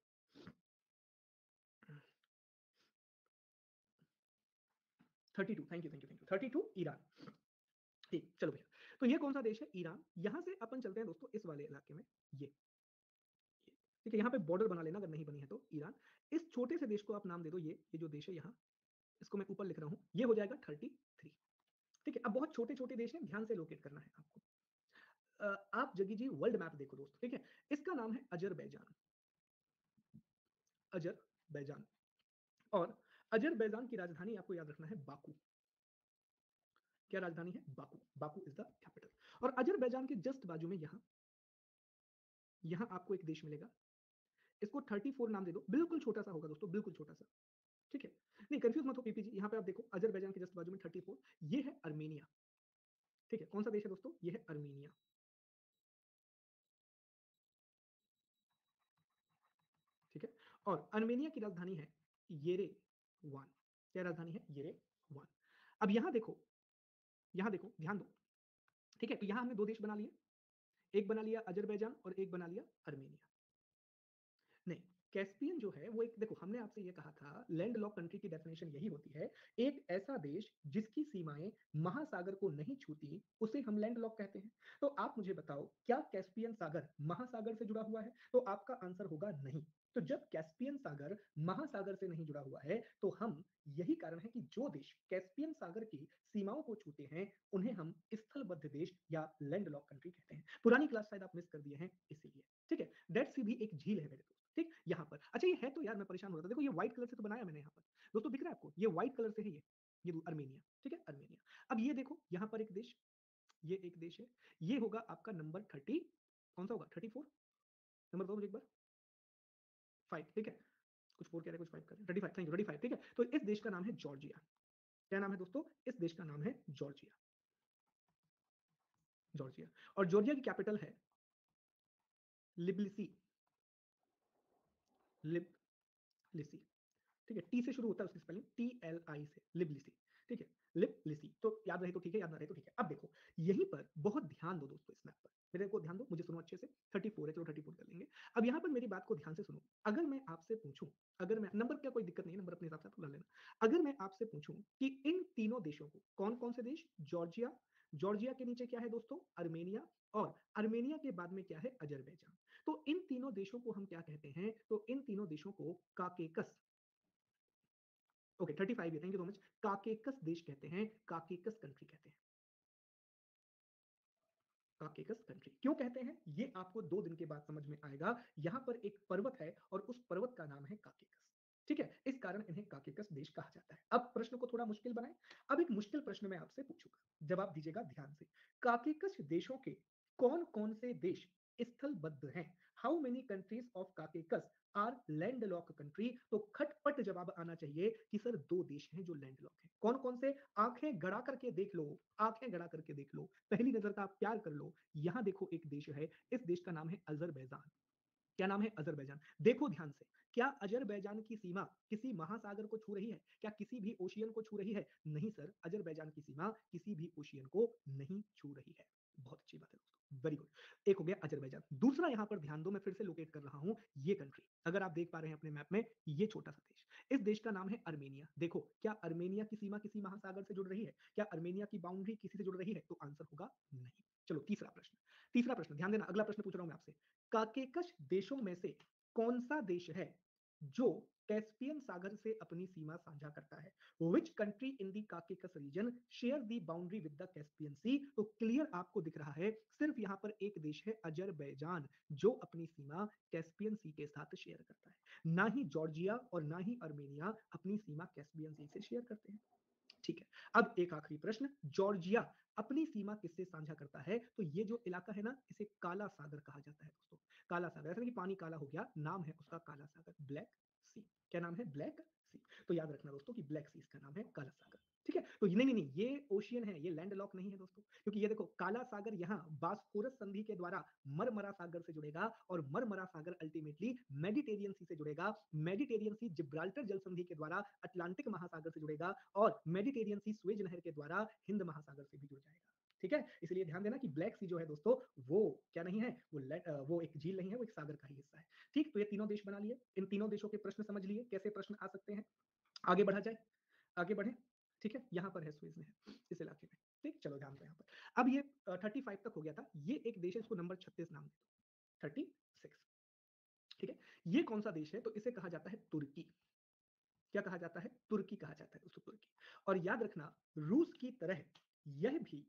32, thank you thank you thank you, 32 Iran. ठीक, चलो भैया, तो ये कौन सा देश है? ईरान। यहां से अपन चलते हैं दोस्तों इस वाले इलाके में, ठीक है, यहाँ पे बॉर्डर बना लेना अगर नहीं बनी है तो। ईरान, इस छोटे से देश को आप नाम दे दो, ये जो देश है यहाँ, इसको मैं ऊपर लिख रहा हूँ, ये हो जाएगा 33। ठीक है, अब बहुत छोटे छोटे देश हैं, ध्यान से लोकेट करना है आपको। आप जगी जी वर्ल्ड मैप देखो दोस्तों। ठीक है, इसका नाम है अजरबैजान, अजरबैजान। और अजरबैजान की राजधानी आपको याद रखना है बाकू। क्या राजधानी है? Baku, Baku is the capital. और अजरबैजान के जस्ट बाजू में यहाँ आपको एक देश मिलेगा, इसको 34 नाम दे दो, बिल्कुल छोटा सा होगा दोस्तों, बिल्कुल छोटा सा। ठीक है, नहीं कंफ्यूज मत हो पीपी जी, यहाँ पे आप देखो अजरबैजान के जस्ट बाजू में 34, ये है अर्मेनिया। ठीक है, कौन सा देश है दोस्तों? ये है अर्मेनिया। और अर्मेनिया की राजधानी है येरेवान। क्या राजधानी है? येरेवान। अब यहां देखो, ध्यान दो, ठीक है। तो यहां हमने दो देश बना लिए, एक बना लिया अजरबैजान और एक बना लिया अर्मेनिया। नहीं, कैस्पियन जो है वो एक, देखो हमने आपसे ये कहा था लैंड लॉक कंट्री की डेफिनेशन यही होती है, एक ऐसा देश जिसकी सीमाएं महासागर को नहीं छूती उसे हम लैंड लॉक कहते हैं। तो आप मुझे बताओ, क्या कैस्पियन सागर महासागर से जुड़ा हुआ है? तो आपका आंसर होगा नहीं। तो जब कैस्पियन सागर महासागर से नहीं जुड़ा हुआ है तो हम, यही कारण है कि जो देश कैस्पियन सागर की सीमाओं को छूते हैं उन्हें हम स्थलबद्ध देश या लैंड लॉक कंट्री कहते हैं। पुरानी क्लास शायद आप मिस कर दिए हैं इसीलिए, ठीक है। डेड सी भी एक झील है मेरे दोस्त, ठीक, यहाँ पर। अच्छा ये है तो यार, मैं परेशान हो रहा था, देखो ये व्हाइट कलर से तो बनाया मैंने यहाँ पर, दोस्तों दिख रहा है आपको? ये व्हाइट कलर से है, ये अर्मेनिया, ठीक है, अर्मेनिया। अब ये देखो यहाँ पर एक देश, ये एक देश है, ये होगा आपका नंबर 30, कौन सा होगा? 34 नंबर, दो मुझे एक बार। 5, ठीक है, कुछ 4 कह रहे हैं, कुछ 5 कह रहे हैं, 35, थैंक यू, 35, ठीक है। तो इस देश का नाम है जॉर्जिया। क्या नाम है दोस्तों? इस देश का नाम है जॉर्जिया, जॉर्जिया। और जॉर्जिया की कैपिटल है लिबलिसी, लिबलिसी, ठीक है। टी से शुरू होता है उसकी स्पेलिंग, TLI से, लिबलिसी, ठीक है, लिबलिसी। तो याद रहे तो ठीक है, याद ना रहे तो ठीक है। अब देखो यहीं पर बहुत ध्यान दो दोस्तों, इस मैप पर मेरे को ध्यान दो, मुझे सुनो अच्छे से। 34 है, चलो 34 कर लेंगे। अब यहाँ पर मेरी बात को ध्यान से सुनो। अगर मैं आपसे पूछूं, अगर मैं, नंबर क्या कोई दिक्कत नहीं है, नंबर अपने हिसाब से आप ला लेना। अगर मैं आपसे पूछूं कि इन तीनों देशों को, कौन कौन से देश? जॉर्जिया, जॉर्जिया के नीचे क्या है दोस्तों? अर्मेनिया, और अर्मेनिया के बाद में क्या है? अजरबैजान। तो इन तीनों देशों को हम क्या कहते हैं? तो इन तीनों देशों को काकेकस, ओके 35 है, thank you so much, Caucasus देश कहते हैं, काकेकस कंट्री कहते हैं। काकेकस कंट्री क्यों कहते हैं ये आपको 2 दिन के बाद समझ में आएगा। यहां पर एक पर्वत है और उस पर्वत का नाम है काकेकस, ठीक है, इस कारण इन्हें काकेकस देश कहा जाता है। अब प्रश्न को थोड़ा मुश्किल बनाएं। अब एक मुश्किल प्रश्न मैं आपसे पूछूंगा, जवाब दीजिएगा ध्यान से। काकेकस देशों के कौन कौन से देश स्थलबद्ध हैं? How many countries of Caucasus are land lock country? तो खटपट जवाब आना चाहिए कि सर 2 देश हैं जो लैंड लॉक हैं। कौन कौन से? आंखें गड़ा करके देख लो, आंखें गड़ा करके देख लो, पहली नजर का आप प्यार कर लो। यहां देखो एक देश है, इस देश का नाम है अजरबैजान। क्या नाम है? अजरबैजान। देखो ध्यान से, क्या अजरबैजान की सीमा किसी महासागर को छू रही है? क्या किसी भी ओशियन को छू रही है? नहीं सर, अजरबैजान की सीमा किसी भी ओशियन को नहीं छू रही है। बहुत अच्छी बात है दोस्तों, वेरी गुड। एक हो गया अजरबैजान। दूसरा यहां पर ध्यान दो, मैं फिर से लोकेट कर रहा हूं ये कंट्री, अगर आप देख पा रहे हैं अपने मैप में, ये छोटा सा देश, इस देश का नाम है अर्मेनिया। देखो, क्या अर्मेनिया की सीमा किसी महासागर से जुड़ रही है? क्या अर्मेनिया की बाउंड्री किसी से जुड़ रही है? तो आंसर होगा नहीं। चलो तीसरा प्रश्न, तीसरा प्रश्न ध्यान देना, अगला प्रश्न पूछ रहा हूं मैं आपसे। काकेकस देशों में से कौन सा देश है जो कैस्पियन सागर से अपनी सीमा साझा करता है? Which country in the Caucasus region share the boundary with the Caspian sea? तो क्लियर आपको दिख रहा है, सिर्फ यहां पर एक देश है अजरबैजान जो अपनी सीमा कैस्पियन सी के साथ शेयर करता है। ना ही जॉर्जिया और ना ही अर्मेनिया अपनी सीमा कैस्पियन सी से शेयर करते हैं, ठीक है। अब एक आखिरी प्रश्न, जॉर्जिया अपनी सीमा किससे साझा करता है? तो ये जो इलाका है ना, इसे काला सागर कहा जाता है दोस्तों। काला सागर, ऐसा नहीं कि पानी काला हो गया, नाम है उसका काला सागर, ब्लैक सी। क्या नाम है? Black sea. तो याद रखना दोस्तों कि ब्लैक सी इसका नाम है, काला सागर, ठीक है। तो नहीं नहीं नहीं, ये ओशियन है, ये लैंड लॉक नहीं है दोस्तों, क्योंकि ये देखो काला सागर यहाँ बास्फोरस संधि के द्वारा मरमरा सागर से जुड़ेगा और मरमरा सागर अल्टीमेटली मेडिटेरियन सी से जुड़ेगा, मेडिटेरियन सी जिब्राल्टर जल संधि के द्वारा अटलांटिक महासागर से जुड़ेगा और मेडिटेरियन सी स्वेज नहर के द्वारा हिंद महासागर से भी जुड़ जाएगा, ठीक है। इसलिए ध्यान देना कि ब्लैक सी जो है दोस्तों, वो क्या नहीं है, वो एक झील नहीं है, वो एक सागर का ही हिस्सा है, ठीक। तो ये तीनों देश बना लिए, इन तीनों देशों के प्रश्न समझ लिए, कैसे प्रश्न आ सकते हैं। आगे बढ़ा जाए, आगे बढ़े, ठीक है। यहाँ पर है स्वेज नहर इस इलाके में, ठीक। चलो ध्यान दो यहाँ पर। अब ये 35 तक हो गया था, ये एक देश है, इसको नंबर 36 नाम दे दो, 36, ठीक है। ये कौन सा देश है? तो इसे कहा जाता है तुर्की। क्या कहा जाता है? तुर्की कहा जाता है उसको, तुर्की। और याद रखना, रूस की तरह यह भी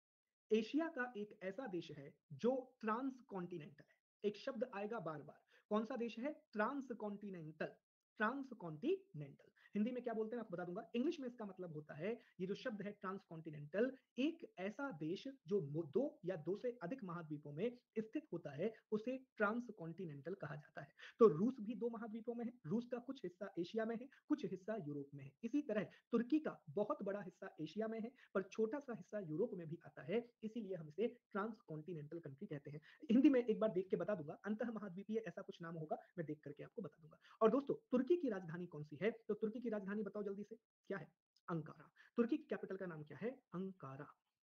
एशिया का एक ऐसा देश है जो ट्रांस कॉन्टिनेंटल है। एक शब्द आएगा बार बार, कौन सा देश है? Transcontinental, transcontinental. Hindi में क्या बोलते हैं आपको बता दूंगा। इंग्लिश में इसका मतलब होता है, ये जो शब्द है ट्रांसकॉन्टिनेंटल, एक ऐसा देश जो दो या दो से अधिक महाद्वीपों में स्थित होता है उसे ट्रांसकॉन्टिनेंटल कहा जाता है। तो रूस भी दो महाद्वीपों में है, रूस का कुछ हिस्सा एशिया में है, कुछ हिस्सा यूरोप में है। इसी तरह तुर्की का बहुत बड़ा हिस्सा एशिया में है पर छोटा सा हिस्सा यूरोप में भी आता है, इसीलिए हम इसे ट्रांसकॉन्टिनेंटल कंट्री कहते हैं। हिंदी में एक बार देख के बता दूंगा, अंतः महाद्वीपीय ऐसा कुछ नाम होगा, मैं देख करके आपको बता दूंगा। और दोस्तों तुर्की की राजधानी कौन सी है? तो तुर्की की राजधानी बताओ जल्दी से, क्या है? अंकारा। तुर्की की कैपिटल का नाम क्या है? अंकारा।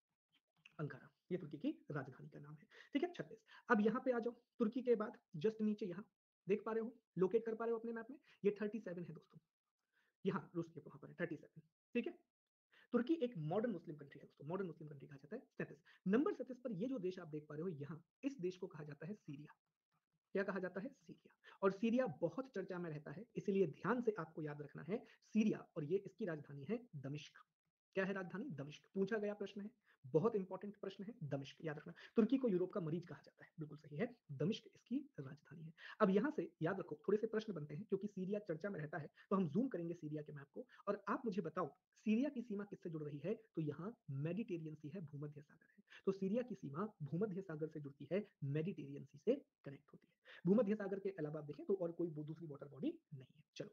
अंकारा ये तुर्की की राजधानी का नाम है। ठीक है 36। अब यहाँ पे आ जाओ, तुर्की के बाद जस्ट नीचे यहाँ देख पा रहे हो, लोकेट कर पा रहे हो अपने मैप में, ये 37 है दोस्तों, यहाँ रूस के वहां पर है 37। ठीक है, तुर्की एक मॉडर्न मुस्लिम कंट्री है दोस्तों, मॉडर्न मुस्लिम कंट्री कहा जाता है। 37 नंबर 37 पर ये जो देश आप देख पा रहे हो यहाँ, इस देश को कहा जाता है सीरिया। क्या कहा जाता है? सीरिया। और सीरिया बहुत चर्चा में रहता है, इसलिए ध्यान से आपको याद रखना है सीरिया, और ये इसकी राजधानी है दमिश्क। क्या है राजधानी? दमिश्क। पूछा गया प्रश्न है, बहुत इंपॉर्टेंट प्रश्न है, दमिश्क याद रखना। तुर्की को यूरोप का मरीज कहा जाता है, बिल्कुल सही है, दमिश्क इसकी राजधानी है। अब यहां से याद रखो, थोड़े से प्रश्न बनते हैं क्योंकि सीरिया चर्चा में रहता है, तो हम जूम करेंगे सीरिया के मैप को और आप मुझे बताओ सीरिया की सीमा किससे जुड़ रही है? तो यहाँ मेडिटेरियन सी है, भूमध्य सागर है। तो सीरिया की सीमा भूमध्य सागर से जुड़ती है, मेडिटेरियन सी से कनेक्ट होती है। भूमध्य सागर के अलावा आप देखें तो और कोई दूसरी वाटर बॉडी नहीं है। चलो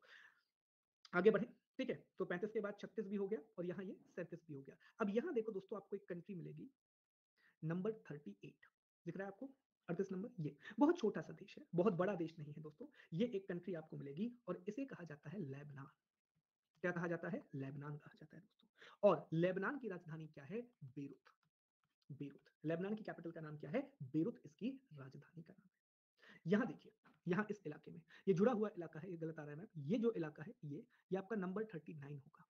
आगे बढ़े। ठीक है, तो 35 के बाद 36 भी हो गया और यहाँ ये 37 भी हो गया। अब यहाँ देखो दोस्तों, आपको एक कंट्री मिलेगी नंबर 38, दिख रहा है आपको? 38 नंबर, ये बहुत छोटा सा देश है, बहुत बड़ा देश नहीं है दोस्तों। ये एक कंट्री आपको मिलेगी और इसे कहा जाता है लेबनान। क्या कहा जाता है? लेबनान कहा जाता है दोस्तों। और लेबनान की राजधानी क्या है? बेरूत। बेरूत। लेबनान की कैपिटल का नाम क्या है? बेरूत इसकी राजधानी का नाम है। यहाँ देखिए, यहाँ इस इलाके में ये जुड़ा हुआ इलाका है, ये गलत आ रहा है मैप, ये जो इलाका है ये आपका नंबर 39 होगा,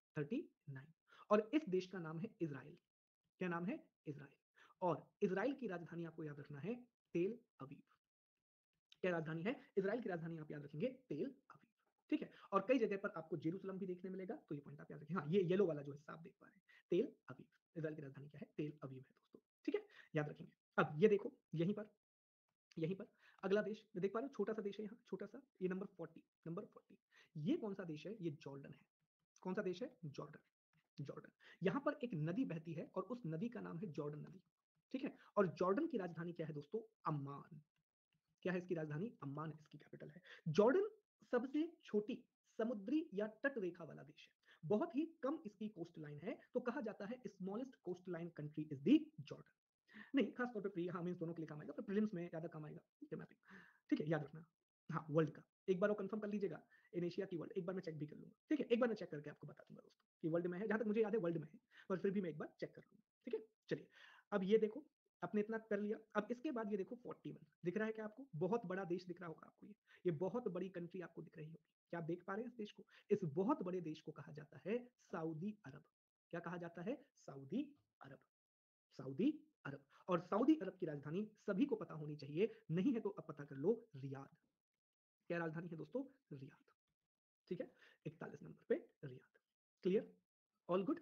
39। और इस देश का नाम है इजराइल। क्या नाम है? इजराइल। और इजराइल की राजधानी आपको याद रखना है तेल अवीव। क्या राजधानी है? इजराइल की राजधानी आप याद रखेंगे तेल अवीव। ठीक है, और कई जगह पर आपको जेरूसलम भी देखने मिलेगा, तो ये पॉइंट आप याद रखें। हाँ, ये येलो वाला जो हिस्सा आप देख पा रहे हैं, तेल अवीव। इजराइल की राजधानी क्या है? तेल अवीव है दोस्तों। ठीक है, याद रखेंगे। अब ये देखो, यहीं पर अगला देश देख पा रहे हो, छोटा सा देश है यहाँ, छोटा सा, ये नंबर 40। नंबर 40 ये कौन सा देश है? ये जॉर्डन है। कौन सा देश है? जॉर्डन। जॉर्डन। यहाँ पर एक नदी बहती है और उस नदी का नाम है जॉर्डन नदी। ठीक है, और जॉर्डन की राजधानी क्या है दोस्तों? अम्मान। क्या है इसकी राजधानी? अम्मान इसकी कैपिटल है। जॉर्डन सबसे छोटी समुद्री या तट रेखा वाला देश है, बहुत ही कम इसकी कोस्ट लाइन है, तो कहा जाता है smallest coastline country is the Jordan. नहीं, खास तौर पे प्री, हाँ मीन्स दोनों के लिए काम आएगा, पर प्रीलिम्स में ज्यादा काम आएगा ये मैपिंग। ठीक है, याद रखना। हाँ, वर्ल्ड का एक बार वो कंफर्म कर लीजिएगा, इन एशिया की वर्ल्ड, एक बार मैं चेक भी कर लूंगा। ठीक है, एक बार मैं चेक करके आपको बता दूंगा दोस्तों कि वर्ल्ड में है, जहां तक मुझे याद है वर्ल्ड में है, पर फिर भी मैं एक बार चेक कर लूंगा। ठीक है, चलिए अब ये देखो, आपने इतना कर लिया। अब इसके बाद ये देखो 41 दिख रहा है क्या आपको? बहुत बड़ा देश दिख रहा होगा आपको, ये बहुत बड़ी कंट्री आपको दिख रही होगी। क्या आप देख पा रहे हैं इस देश को? इस बहुत बड़े देश को कहा जाता है सऊदी अरब। क्या कहा जाता है? सऊदी अरब। Saudi Arab. और सऊदी अरब की राजधानी सभी को पता होनी चाहिए, नहीं है तो अब पता कर लो, रियाद। क्या राजधानी है दोस्तों? रियाद। ठीक है, 41 नंबर पे रियाद। क्लियर? All good?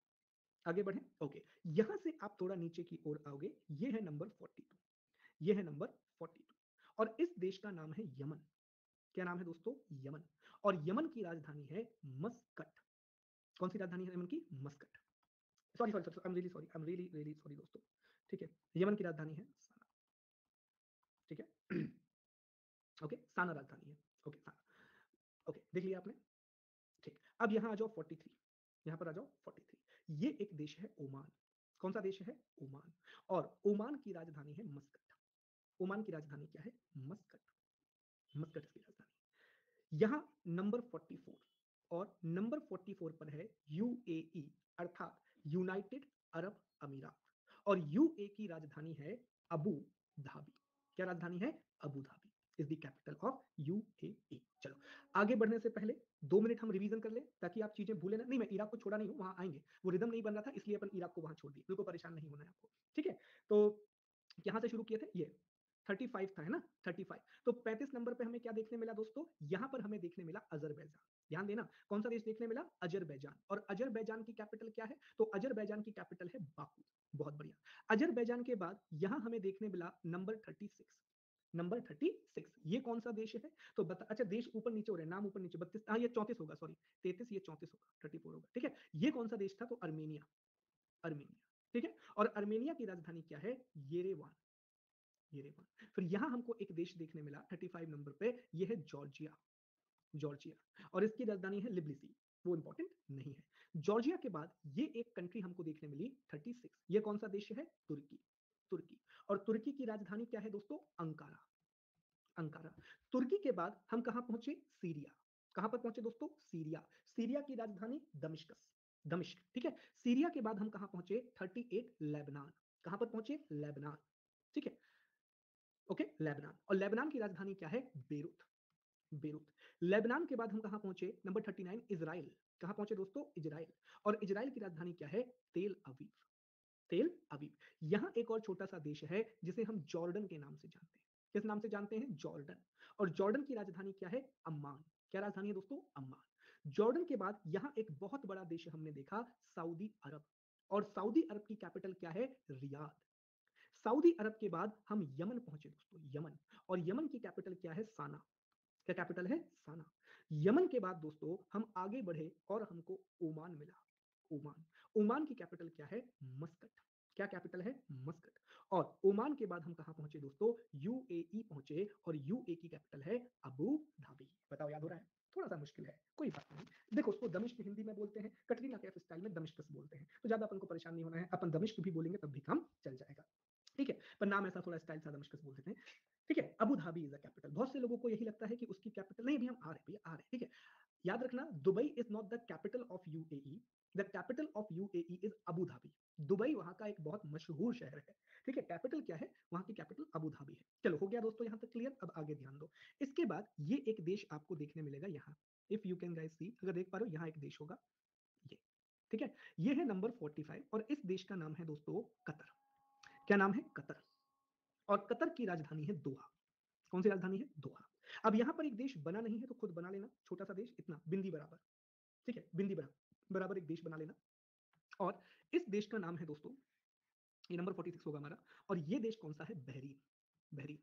आगे बढ़े। ओके, यहां से आप थोड़ा नीचे की ओर आओगे, ये है नंबर 42। ये है नंबर 42 और इस देश का नाम है यमन। क्या नाम है दोस्तों? यमन। और यमन की राजधानी है मस्कट। कौन सी राजधानी है यमन की? Muscat. Sorry sorry sorry, I am really sorry, I am really really sorry दोस्तों। ठीक है, यमन की राजधानी है साना। ठीक है ओके, साना राजधानी है। ओके साना। ओके, देख लिया आपने? ठीक, अब यहाँ आ जाओ 43। यहाँ पर आ जाओ 43। ये एक देश है ओमान। कौन सा देश है? ओमान। और ओमान की राजधानी है मस्कट। ओमान की राजधानी क्या है? मस्कट। मस्कट इसकी राजधानी। यहाँ नंबर 44 और नंबर 44 पर है यूएई, अर्थात यूनाइटेड अरब अमीरात। और यूए की राजधानी है अबू धाबी। क्या राजधानी है? Abu Dhabi is the capital of UAE. चलो आगे बढ़ने से पहले 2 मिनट हम रिवीजन कर ले ताकि आप चीजें भूले ना। नहीं, मैं इराक को छोड़ा नहीं हूं, वहां आएंगे, वो रिदम नहीं बन रहा था इसलिए अपन इराक को वहां छोड़ दिए, बिल्कुल परेशान नहीं होना है आपको। ठीक है, तो यहां से शुरू किए थे, ये 35 था, है ना? 35। तो 35 नंबर पे हमें क्या देखने मिला दोस्तों? यहां पर हमें देखने मिला अजरबैजान। ध्यान देना, कौन सा देश देखने मिला? अजरबैजान। और अजरबैजान की कैपिटल क्या है? तो अजरबैजान की कैपिटल है बाकू। बहुत बढ़िया। अजरबैजान के बाद यहां हमें देखने मिला नंबर 36। नंबर 36 ये कौन सा देश है? तो बता, अच्छा देश ऊपर नीचे हो रहे हैं, नाम ऊपर नीचे, 32, हाँ ये 34 होगा, सॉरी 33, ये 34 होगा, 34 होगा, ठीक है। ये कौन सा देश था? तो अर्मेनिया, अर्मेनिया, ठीक है। और अर्मेनिया की राजधानी क्या है? Yerevan, Yerevan. फिर यहां हमको एक देश देखने मिला 35 नंबर पे, ये है जॉर्जिया, जॉर्जिया, और इसकी राजधानी है लिब्लिसी, वो इंपॉर्टेंट नहीं है। जॉर्जिया के बाद ये एक कंट्री हमको देखने मिली 36, ये कौन सा देश है? तुर्की, तुर्की। और तुर्की की राजधानी क्या है दोस्तों? Ankara, Ankara. तुर्की के बाद हम कहां पहुंचे? सीरिया। कहां पर पहुंचे दोस्तों? सीरिया। सीरिया की राजधानी दमिश्कस, दमिश्क, ठीक है। सीरिया के बाद हम कहां पहुंचे? 38 लेबनान। कहां पर पहुंचे? लेबनान, ठीक है, ओके, लेबनान। और लेबनान की राजधानी क्या है? Beirut, Beirut. लेबनान के बाद हम कहां पहुंचे? Number 39 Israel. कहां पहुंचे दोस्तों? इजराइल। और इजराइल की राजधानी क्या है? तेल अवीव, तेल अवीव। यहां एक और छोटा सा देश है जिसे हम जॉर्डन के नाम से जानते हैं। किस नाम से जानते हैं? जॉर्डन। और जॉर्डन की राजधानी क्या है? अम्मान। क्या राजधानी है दोस्तों? अम्मान। जॉर्डन के बाद यहां एक बहुत बड़ा देश हमने देखा, सऊदी अरब। और सऊदी अरब की कैपिटल क्या है? रियाद। सऊदी अरब के बाद हम यमन पहुंचे दोस्तों, यमन। और यमन की कैपिटल क्या है? साना। क्या कैपिटल है? साना। यमन के बाद दोस्तों हम आगे बढ़े और हमको ओमान मिला, ओमान। ओमान की कैपिटल क्या है? मस्कट। क्या कैपिटल है? मस्कट। और ओमान के बाद हम कहां पहुंचे दोस्तों? यूएई पहुंचे, और यूए की कैपिटल है अबू धाबी। बताओ याद हो रहा है? थोड़ा सा मुश्किल है, कोई बात नहीं। देखो उसको दमिश्क हिंदी में बोलते हैं, कटरीना कैफ स्टाइल में दमिश्क बोलते हैं, तो ज्यादा अपन को परेशान नहीं होना है, अपन दमिश्क भी बोलेंगे तब भी काम चल जाएगा, ठीक है। पर नाम ऐसा थोड़ा स्टाइल सा दमिश्क बोल देते हैं, ठीक है। Abu Dhabi is the capital. बहुत से लोगों को यही लगता है कि उसकी कैपिटल नहीं, भी हम आ रहे हैं भैया, आ रहे हैं, ठीक है। याद रखना, Dubai is not the capital of UAE, the capital of UAE is Abu Dhabi. Dubai वहां का एक बहुत मशहूर शहर है, ठीक है। कैपिटल क्या है? वहां की कैपिटल अबू धाबी है। चलो हो गया दोस्तों यहां तक क्लियर। अब आगे ध्यान दो। इसके बाद ये एक देश आपको देखने मिलेगा यहाँ, if you can guys see, अगर देख पा रहे हो यहाँ एक देश होगा ये, ठीक है। ये है नंबर 45, और इस देश का नाम है दोस्तों कतर। क्या नाम है? कतर। और कतर की राजधानी है दोहा। कौन सी राजधानी है? दोहा। अब यहां पर एक देश बना नहीं है तो खुद बना लेना, छोटा सा देश, इतना बिंदी बराबर, ठीक है, बिंदी बराबर, बराबर एक देश बना लेना। और इस देश का नाम है दोस्तों, ये नंबर 46 होगा हमारा। और ये देश कौन सा है? Bahrain, Bahrain.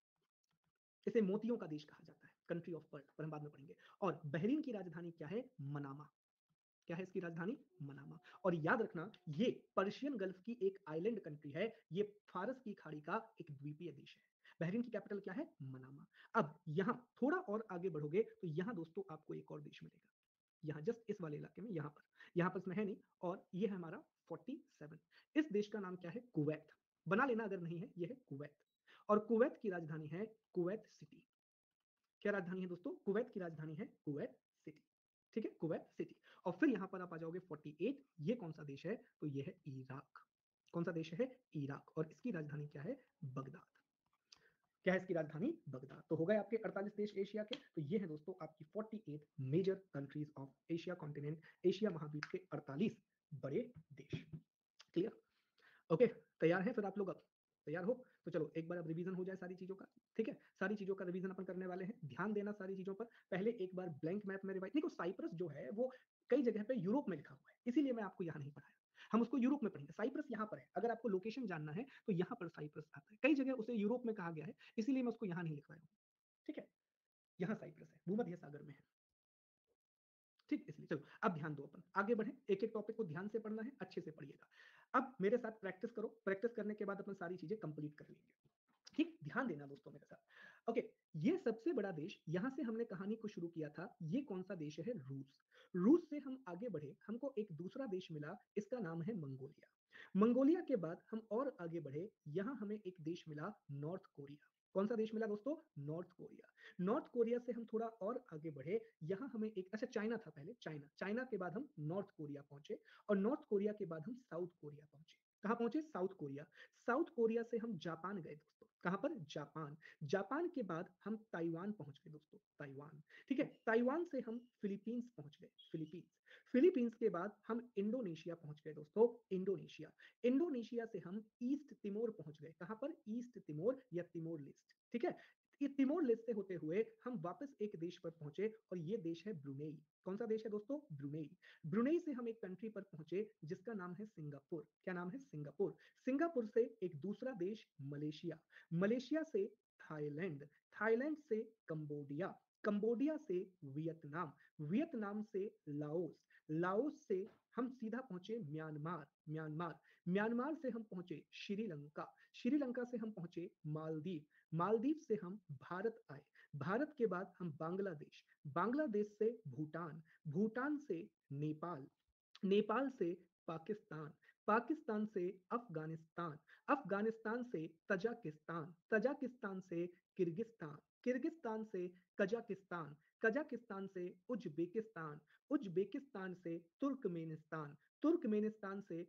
इसे मोतियों का देश कहा जाता है, कंट्री ऑफ पर्ल, पर हम बाद में पढ़ेंगे। और बहरीन की राजधानी क्या है? मनामा। क्या है इसकी राजधानी? मनामा। और याद रखना, ये पर्शियन गल्फ की एक आइलैंड कंट्री है, ये फारस की खाड़ी का एक द्वीपीय देश है। बहरीन की कैपिटल क्या है? मनामा। अब यहां थोड़ा और आगे बढ़ोगे तो यहां दोस्तों आपको एक और देश मिलेगा, यहाँ जस्ट इस वाले इलाके में, यहाँ पर इसमें है नहीं। और ये है हमारा 47। इस देश का नाम क्या है? कुवैत। बना लेना अगर नहीं है, ये है कुवैत। और कुवैत की राजधानी है कुवैत सिटी। क्या राजधानी है दोस्तों? कुवैत की राजधानी है कुवैत सिटी, ठीक है, कुवैत सिटी। और फिर यहां पर आप आ जाओगे 48, ये कौन सा देश है? तो ये है इराक। कौन सा देश है? इराक। और इसकी राजधानी क्या है? बगदाद। क्या है इसकी राजधानी? बगदाद। तो हो गए आपके 48 देश एशिया के। तो ये है दोस्तों आपकी 48 major countries of Asia continent, Asia महाद्वीप के 48 बड़े देश। क्लियर? ओके, तैयार है फिर आप लोग? अब तैयार हो तो चलो एक बार अब रिवीजन हो जाए सारी चीजों का, ठीक है। सारी चीजों का रिवीजन अपन करने वाले हैं, ध्यान देना सारी चीजों पर। पहले एक बार ब्लैंक मैप में रिवाइज, देखो साइप्रस जो है वो कई जगह पे यूरोप में लिखा हुआ है, इसीलिए मैं आपको यहाँ नहीं पढ़ाया, हम उसको यूरोप में पढ़ेंगे। साइप्रस यहाँ पर है, अगर आपको लोकेशन जानना है तो यहाँ पर साइप्रस आता है, कई जगह उसे यूरोप में कहा गया है, इसीलिए मैं उसको यहाँ नहीं लिखवाया हूँ, ठीक है। यहाँ साइप्रस है, भूमध्य सागर में है, ठीक। इसलिए चलो अब ध्यान दो, अपन आगे बढ़े, एक एक टॉपिक को ध्यान से पढ़ना है, अच्छे से पढ़िएगा। अब मेरे साथ प्रैक्टिस करो, प्रैक्टिस करने के बाद अपन सारी चीजें कंप्लीट कर लेंगे, ठीक। ध्यान देना दोस्तों मेरे साथ। ओके, ये सबसे बड़ा देश, यहां से हमने कहानी को शुरू किया था, ये कौन सा देश है? रूस। रूस से हम आगे बढ़े, हमको एक दूसरा देश मिला, इसका नाम है मंगोलिया। मंगोलिया के बाद हम और आगे बढ़े, यहां हमें एक देश मिला, नॉर्थ कोरिया। कौन सा देश मिला दोस्तों? North Korea. नॉर्थ कोरिया से हम थोड़ा और आगे बढ़े, यहां हमें एक, अच्छा चाइना था पहले, चाइना, चाइना के बाद हम नॉर्थ कोरिया पहुंचे, और नॉर्थ कोरिया के बाद हम साउथ कोरिया पहुंचे। कहां पहुंचे? South Korea. साउथ कोरिया से हम जापान गए दोस्तों, कहां पर? जापान। जापान के बाद हम ताइवान पहुंच गए दोस्तों, ताइवान, ठीक है। ताइवान से हम फिलीपींस पहुंच गए, फिलीपींस। फिलीपींस के बाद हम इंडोनेशिया पहुंच गए दोस्तों, इंडोनेशिया। इंडोनेशिया से हम ईस्ट तिमोर पहुंच गए, कहां पर? ईस्ट तिमोर या तिमोर लेस्ट, ठीक है। ये तिमोर लेस्ट से होते हुए हम वापस एक देश पर पहुंचे, और ये देश है ब्रुनेई। कौन सा देश है दोस्तों? ब्रुनेई। ब्रुनेई से हम एक कंट्री पर पहुंचे जिसका नाम है सिंगापुर। क्या नाम है? सिंगापुर। सिंगापुर से एक दूसरा देश मलेशिया। मलेशिया से थाईलैंड, थाईलैंड से कंबोडिया, कंबोडिया से वियतनाम, वियतनाम से लाओस, लाओस से हम सीधा पहुंचे म्यांमार, म्यांमार, म्यांमार से हम पहुंचे श्रीलंका, श्रीलंका से हम पहुंचे मालदीव, मालदीव से हम भारत आए, भारत के बाद हम बांग्लादेश, बांग्लादेश से भूटान, भूटान से नेपाल, नेपाल से पाकिस्तान, पाकिस्तान से अफगानिस्तान, अफगानिस्तान से तजाकिस्तान, तजाकिस्तान से किर्गिस्तान, किर्गिस्तान से कजाकिस्तान, कजाकिस्तान से उज्बेकिस्तान, उज्बेकिस्तान से तुर्कमेनिस्तान, तुर्कमेनिस्तान से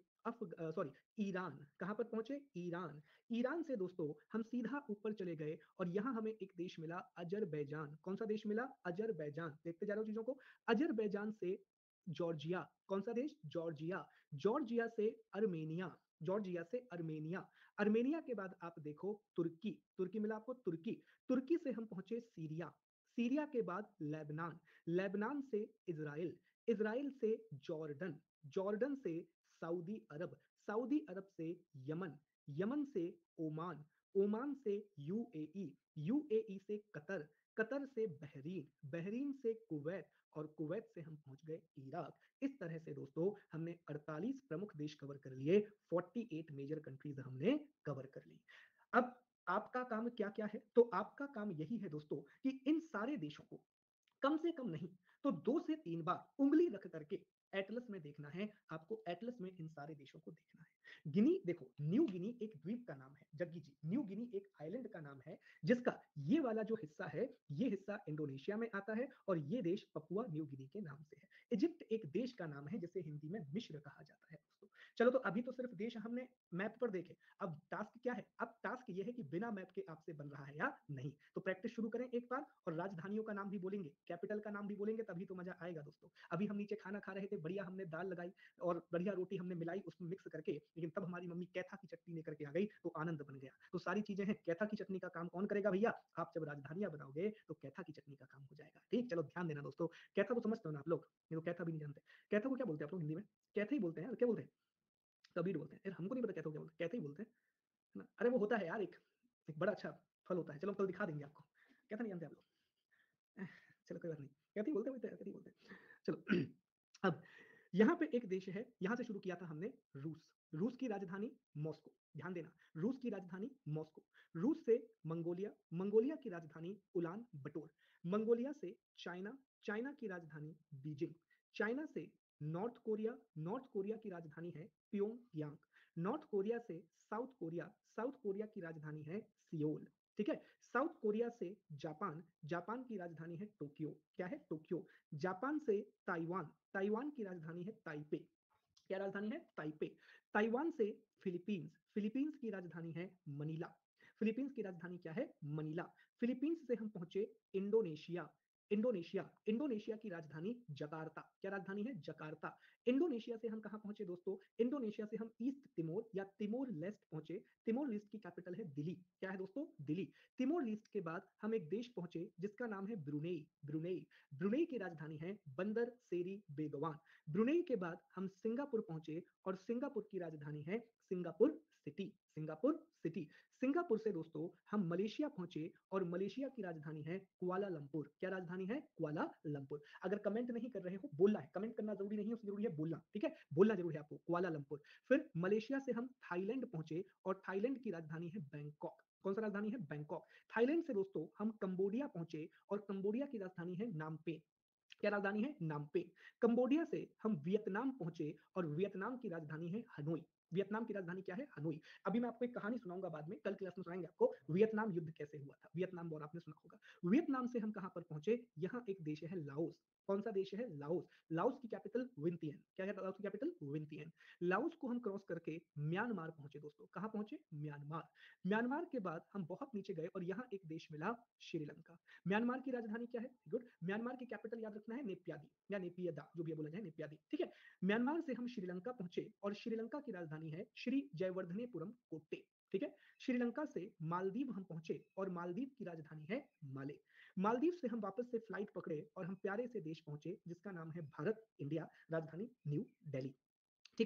ईरान। कहां पर पहुंचे? ईरान, ईरान से दोस्तों हम सीधा ऊपर चले गए और यहां हमें एक देश मिला अजरबैजान। कौन सा देश मिला? अजरबैजान। देखते जा रहे हो चीजों को। अजरबैजान से जॉर्जिया, कौन सा देश? जॉर्जिया, जॉर्जिया से अर्मेनिया, जॉर्जिया से अर्मेनिया, अर्मेनिया के बाद आप देखो तुर्की, तुर्की मिला आपको, तुर्की, तुर्की से हम पहुंचे सीरिया, सीरिया के बाद लेबनान, लेबनान से इजराइल, इजराइल से जॉर्डन, जॉर्डन से सऊदी अरब, सऊदी अरब से यमन, यमन से ओमान, ओमान से यूएई, यूएई से कतर, कतर से बहरीन, बहरीन से कुवैत और कुवैत से हम पहुंच गए इराक। इस तरह से दोस्तों हमने 48 प्रमुख देश कवर कर लिए, 48 मेजर कंट्रीज हमने कवर कर ली। अब आपका काम क्या क्या है? तो आपका काम यही है दोस्तों कि इन सारे देशों को कम से कम नहीं तो 2 से 3 बार उंगली रख करके एटलस में देखना है। आपको एटलस में इन सारे देशों को देखना है। गिनी देखो, न्यू गिनी एक द्वीप का नाम है जग्गी जी, न्यू गिनी एक आइलैंड का नाम है जिसका ये वाला जो हिस्सा है ये हिस्सा इंडोनेशिया में आता है और ये देश पपुआ न्यू गिनी के नाम से है। इजिप्ट एक देश का नाम है जिसे हिंदी में मिस्र कहा जाता है दोस्तों। चलो तो अभी तो सिर्फ देश हमने मैप पर देखे, अब टास्क क्या है? अब टास्क ये है कि बिना मैप के आपसे बन रहा है या नहीं। तो प्रैक्टिस शुरू करें एक बार और राजधानियों का नाम भी बोलेंगे, कैपिटल का नाम भी बोलेंगे, तभी तो मजा आएगा दोस्तों। अभी हम नीचे खाना खा रहे थे, बढ़िया हमने दाल लगाई और बढ़िया रोटी हमने मिलाई उसमें मिक्स करके, लेकिन तब हमारी मम्मी कैथा की चटनी लेकर के आ गई तो आनंद बन गया। तो सारी चीजें हैं। कैथा की चटनी का काम कौन करेगा भैया? आप जब राजधानियां बनाओगे तो कैथा की चटनी का काम हो जाएगा। ठीक, चलो ध्यान देना दोस्तों। कैथा को समझते हो ना आप लोग? ये तो कैथा भी नहीं जानते। कैथा को क्या बोलते हैं आप लोग हिंदी में? कैथा ही बोलते हैं, क्या बोलते हैं? कबीर बोलते हैं यार, हमको नहीं पता कैथा को क्या बोलते हैं, कैथा ही बोलते हैं है ना। अरे वो होता है यार, एक बड़ा अच्छा फल होता है, चलो कल दिखा देंगे आपको। कैथा नहीं जानते आप लोग? चलो कोई बात नहीं, कैथा ही बोलते हैं, कैथा ही बोलते हैं। चलो अब यहाँ पे एक देश है, यहाँ से शुरू किया था हमने, रूस, रूस की राजधानी मॉस्को। ध्यान देना, रूस की राजधानी मॉस्को, रूस से मंगोलिया, मंगोलिया की राजधानी उलान बटोर, मंगोलिया से चाइना, चाइना की राजधानी बीजिंग, चाइना से नॉर्थ कोरिया, नॉर्थ कोरिया की राजधानी है प्योंगयांग, नॉर्थ कोरिया से साउथ कोरिया, साउथ कोरिया की राजधानी है सियोल। ठीक है, साउथ कोरिया से जापान, जापान की राजधानी है टोक्यो। क्या है? टोक्यो। जापान से ताइवान, ताइवान की राजधानी है ताइपे। क्या राजधानी है? ताइपे। ताइवान से फिलीपींस, फिलीपींस की राजधानी है मनीला, फिलीपींस की राजधानी क्या है? मनीला। फिलीपींस से हम पहुंचे इंडोनेशिया, इंडोनेशिया, इंडोनेशिया की राजधानी जकार्ता। क्या राजधानी है? जकार्ता। इंडोनेशिया से हम कहां पहुंचे दोस्तों? इंडोनेशिया से हम ईस्ट तिमोर या तिमोर लेस्ट पहुंचे। तिमोर लेस्ट की कैपिटल है दिल्ली। क्या है दोस्तों? दिल्ली। तिमोर लेस्ट के बाद हम एक देश पहुंचे जिसका नाम है ब्रुनेई, ब्रुनेई, ब्रुनेई की राजधानी है बंदर सेरी बेगवान। ब्रुनेई के बाद हम सिंगापुर पहुंचे और सिंगापुर की राजधानी है Singapore city, Singapore city. Singapore से दोस्तों हम मलेशिया पहुंचे और मलेशिया की राजधानी है कुआलालंपुर। क्या राजधानी है? कुआलालंपुर। अगर कमेंट नहीं कर रहे हो, बोलना है, कमेंट करना जरूरी नहीं है, उसमें जरूरी है बोलना। ठीक है, बोलना जरूरी है आपको, कुआलालंपुर। फिर मलेशिया से हम थाईलैंड पहुंचे और थाईलैंड की राजधानी है बैंकॉक। कौन सा राजधानी है? बैंकॉक। थाईलैंड से दोस्तों हम कंबोडिया पहुंचे और कंबोडिया की राजधानी है नामपे। क्या राजधानी है? नामपे। कंबोडिया से हम वियतनाम पहुंचे और वियतनाम की राजधानी है हनोई। वियतनाम की राजधानी क्या है? हनोई। अभी मैं आपको एक कहानी सुनाऊंगा बाद में, कल क्लास में सुनाएंगे आपको वियतनाम युद्ध कैसे हुआ था, वियतनाम वॉर आपने सुना होगा। वियतनाम से हम कहां पर पहुंचे? यहाँ एक देश है लाओस। कौन सा देश है? लाओस। लाओस की कैपिटल विंतियन। क्या है लाओस की कैपिटल? विंतियन। लाओस को हम क्रॉस करके म्यांमार पहुंचे दोस्तों। कहां पहुंचे? म्यांमार। म्यांमार के बाद हम बहुत नीचे गए और यहाँ एक देश मिला श्रीलंका। म्यांमार की राजधानी क्या है? गुड। म्यांमार की कैपिटल याद रखना है नेपियादी या नेपियदा, जो भी बोला जाए, नेपियादी। ठीक है, म्यांमार से हम श्रीलंका पहुंचे और श्रीलंका की राजधानी है श्री जयवर्धनेपुरम कोट्टे। ठीक है, श्रीलंका से मालदीव हम पहुंचे और मालदीव की राजधानी है माले। मालदीव से हम वापस से फ्लाइट पकड़े और हम प्यारे से देश पहुंचे जिसका नाम है भारत, इंडिया, राजधानी न्यू दिल्ली। ठीक है,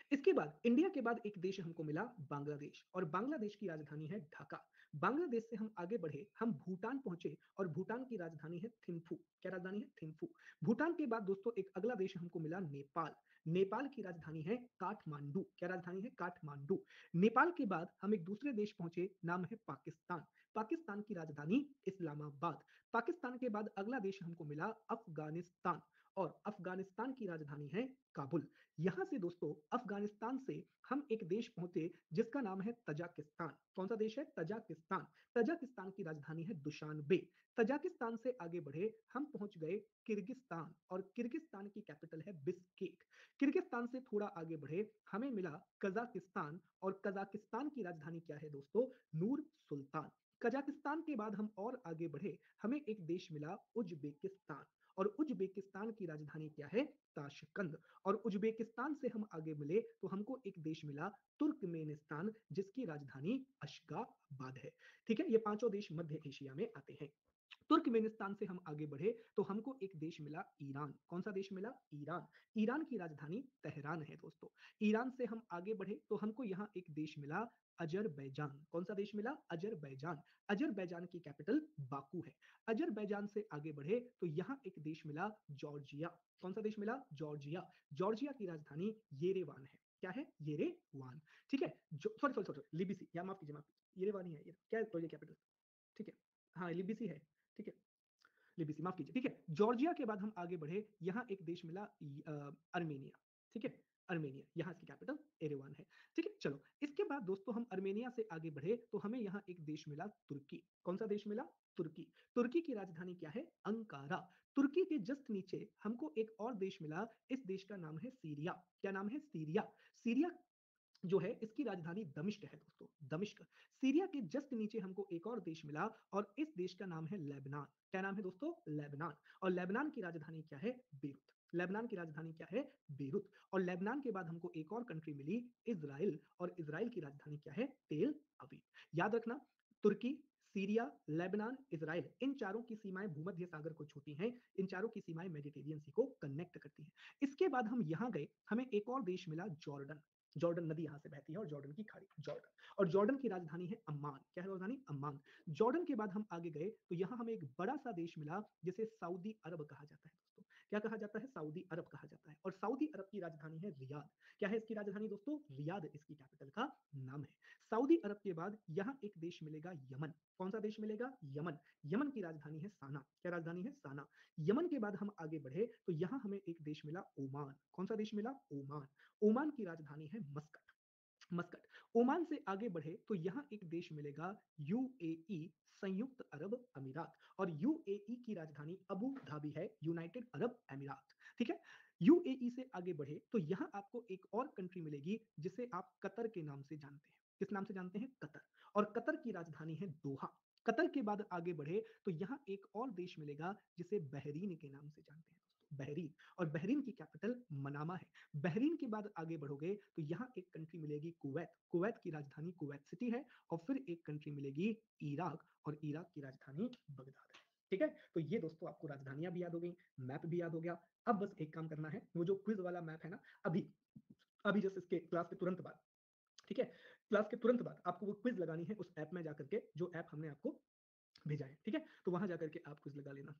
इसके बाद इंडिया के बाद एक देश हमको मिला बांग्लादेश, और बांग्लादेश की राजधानी है ढाका। बांग्लादेश से हम आगे बढ़े, हम भूटान पहुंचे, और भूटान की राजधानी है थिम्फू। क्या राजधानी है? थिम्फू। भूटान के बाद दोस्तों एक अगला देश हमको मिला नेपाल। नेपाल की राजधानी है काठमांडू। क्या राजधानी है? काठमांडू। नेपाल के बाद हम एक दूसरे देश पहुंचे, नाम है पाकिस्तान। पाकिस्तान की राजधानी इस्लामाबाद। पाकिस्तान के बाद अगला देश हमको मिला अफगानिस्तान, और अफगानिस्तान की राजधानी है काबुल। यहां से दोस्तों अफगानिस्तान से हम एक देश पहुंचे जिसका नाम है तजाकिस्तान। कौन सा देश है? तजाकिस्तान। तजाकिस्तान की राजधानी है दुशानबे। तजाकिस्तान से आगे बढ़े, हम पहुंच गए किर्गिस्तान, और किर्गिस्तान की कैपिटल है बिस्केक। किर्गिस्तान से थोड़ा आगे बढ़े, हमें मिला कजाकिस्तान, और कजाकिस्तान की राजधानी क्या है दोस्तों? नूर सुल्तान। कजाकिस्तान के बाद हम और आगे बढ़े, हमें एक देश मिला उज्बेकिस्तान, और उज्बेकिस्तान की राजधानी क्या है? ताशकंद। और उज्बेकिस्तान से हम आगे मिले तो हमको एक देश मिला तुर्कमेनिस्तान, जिसकी राजधानी अशगाबाद है। ठीक है, ये पांचों देश मध्य एशिया में आते हैं। तुर्कमेनिस्तान से हम आगे बढ़े तो हमको एक देश मिला ईरान। कौन सा देश मिला? ईरान। ईरान की राजधानी तेहरान है दोस्तों। ईरान से हम आगे बढ़े तो हमको यहाँ एक देश मिला अजरबैजान। कौन सा देश मिला? अजरबैजान। अजरबैजान की कैपिटल बाकू है। अजरबैजान से आगे बढ़े तो यहाँ एक देश मिला जॉर्जिया। कौन सा देश मिला? जॉर्जिया। जॉर्जिया की राजधानी येरेवान है। क्या है? येरेवान। ठीक है, सॉरी सॉरी सॉरी, लिबिसी, या माफ कीजिए, माफ कीजिए, येरेवान ही है ये, क्या है कैपिटल? ठीक है, हाँ लिबिसी है। ठीक है, लिबिसी, माफ कीजिए। ठीक है, जॉर्जिया के बाद हम आगे बढ़े, यहाँ एक देश मिला अर्मेनिया। ठीक है, अर्मेनिया, यहाँ इसकी कैपिटल एरेवान है। ठीक है, चलो इसके बाद दोस्तों हम अर्मेनिया से आगे बढ़े तो हमें यहाँ एक देश मिला तुर्की। कौन सा देश मिला? तुर्की। तुर्की की राजधानी क्या है? अंकारा। तुर्की के जस्ट नीचे हमको एक और देश मिला, इस देश का नाम है सीरिया। क्या नाम है? सीरिया। सीरिया जो है इसकी राजधानी दमिश्क है दोस्तों, दमिश्क। सीरिया के जस्ट नीचे हमको एक और देश मिला, और इस देश का नाम है लेबनान। क्या नाम है दोस्तों? लेबनान। और लेबनान की राजधानी क्या है? बेरूत। लेबनान की राजधानी क्या है? बेरूत। और लेबनान के बाद हमको एक और कंट्री मिली, इजराइल, और इजराइल की राजधानी क्या है? Tel Aviv. याद रखना, तुर्की, सीरिया, लेबनान, इजराइल, इन चारों की सीमाएं भूमध्य सागर को छूती हैं। इन चारों की सीमाएं मेडिटेरियन सी को कनेक्ट करती हैं। इसके बाद हम यहाँ गए, हमें एक और देश मिला जॉर्डन। जॉर्डन नदी यहाँ से बहती है, और जॉर्डन की खाड़ी जॉर्डन, और जॉर्डन की राजधानी है अम्मान। क्या है राजधानी? अम्मान। जॉर्डन के बाद हम आगे गए तो यहाँ हमें एक बड़ा सा देश मिला जिसे सऊदी अरब कहा जाता है दोस्तों। क्या कहा जाता है? सऊदी अरब कहा जाता है। और सऊदी अरब की राजधानी है रियाद। क्या है इसकी राजधानी दोस्तों? रियाद इसकी कैपिटल का नाम है। सऊदी अरब के बाद यहाँ एक देश मिलेगा यमन। कौन सा देश मिलेगा? यमन। यमन की राजधानी है साना। क्या राजधानी है? साना। यमन के बाद हम आगे बढ़े तो यहाँ हमें एक देश मिला ओमान। कौन सा देश मिला? ओमान। ओमान की राजधानी है मस्कट। मस्कट। ओमान से आगे बढ़े तो यहाँ एक देश मिलेगा यूएई, संयुक्त अरब अमीरात, और यूएई की राजधानी अबू धाबी है, यूनाइटेड अरब अमीरात। ठीक है, यूएई से आगे बढ़े तो यहाँ आपको एक और कंट्री मिलेगी जिसे आप कतर के नाम से जानते हैं। किस नाम से जानते हैं? कतर। और कतर की राजधानी है दोहा। कतर के बाद आगे बढ़े तो यहाँ एक और देश मिलेगा जिसे बहरीन के नाम से जानते हैं दोस्तों, बहरीन। और बहरीन की कैपिटल मनामा है। बहरीन के बाद आगे बढ़ोगे तो यहाँ एक कंट्री मिलेगी कुवैत। कुवैत की राजधानी कुवैत सिटी है। और फिर एक कंट्री मिलेगी इराक, और इराक की राजधानी बगदाद है। ठीक है, तो ये दोस्तों आपको राजधानियां भी याद हो गई, मैप भी याद हो गया। अब बस एक काम करना है, वो जो क्विज वाला मैप है ना, अभी अभी जस्ट इसके क्लास के तुरंत बाद, ठीक है, क्लास के तुरंत बाद आपको वो क्विज लगानी है उस ऐप में जाकर के, जो ऐप हमने आपको भेजा है। ठीक है, तो वहां जाकर के आप क्विज लगा लेना।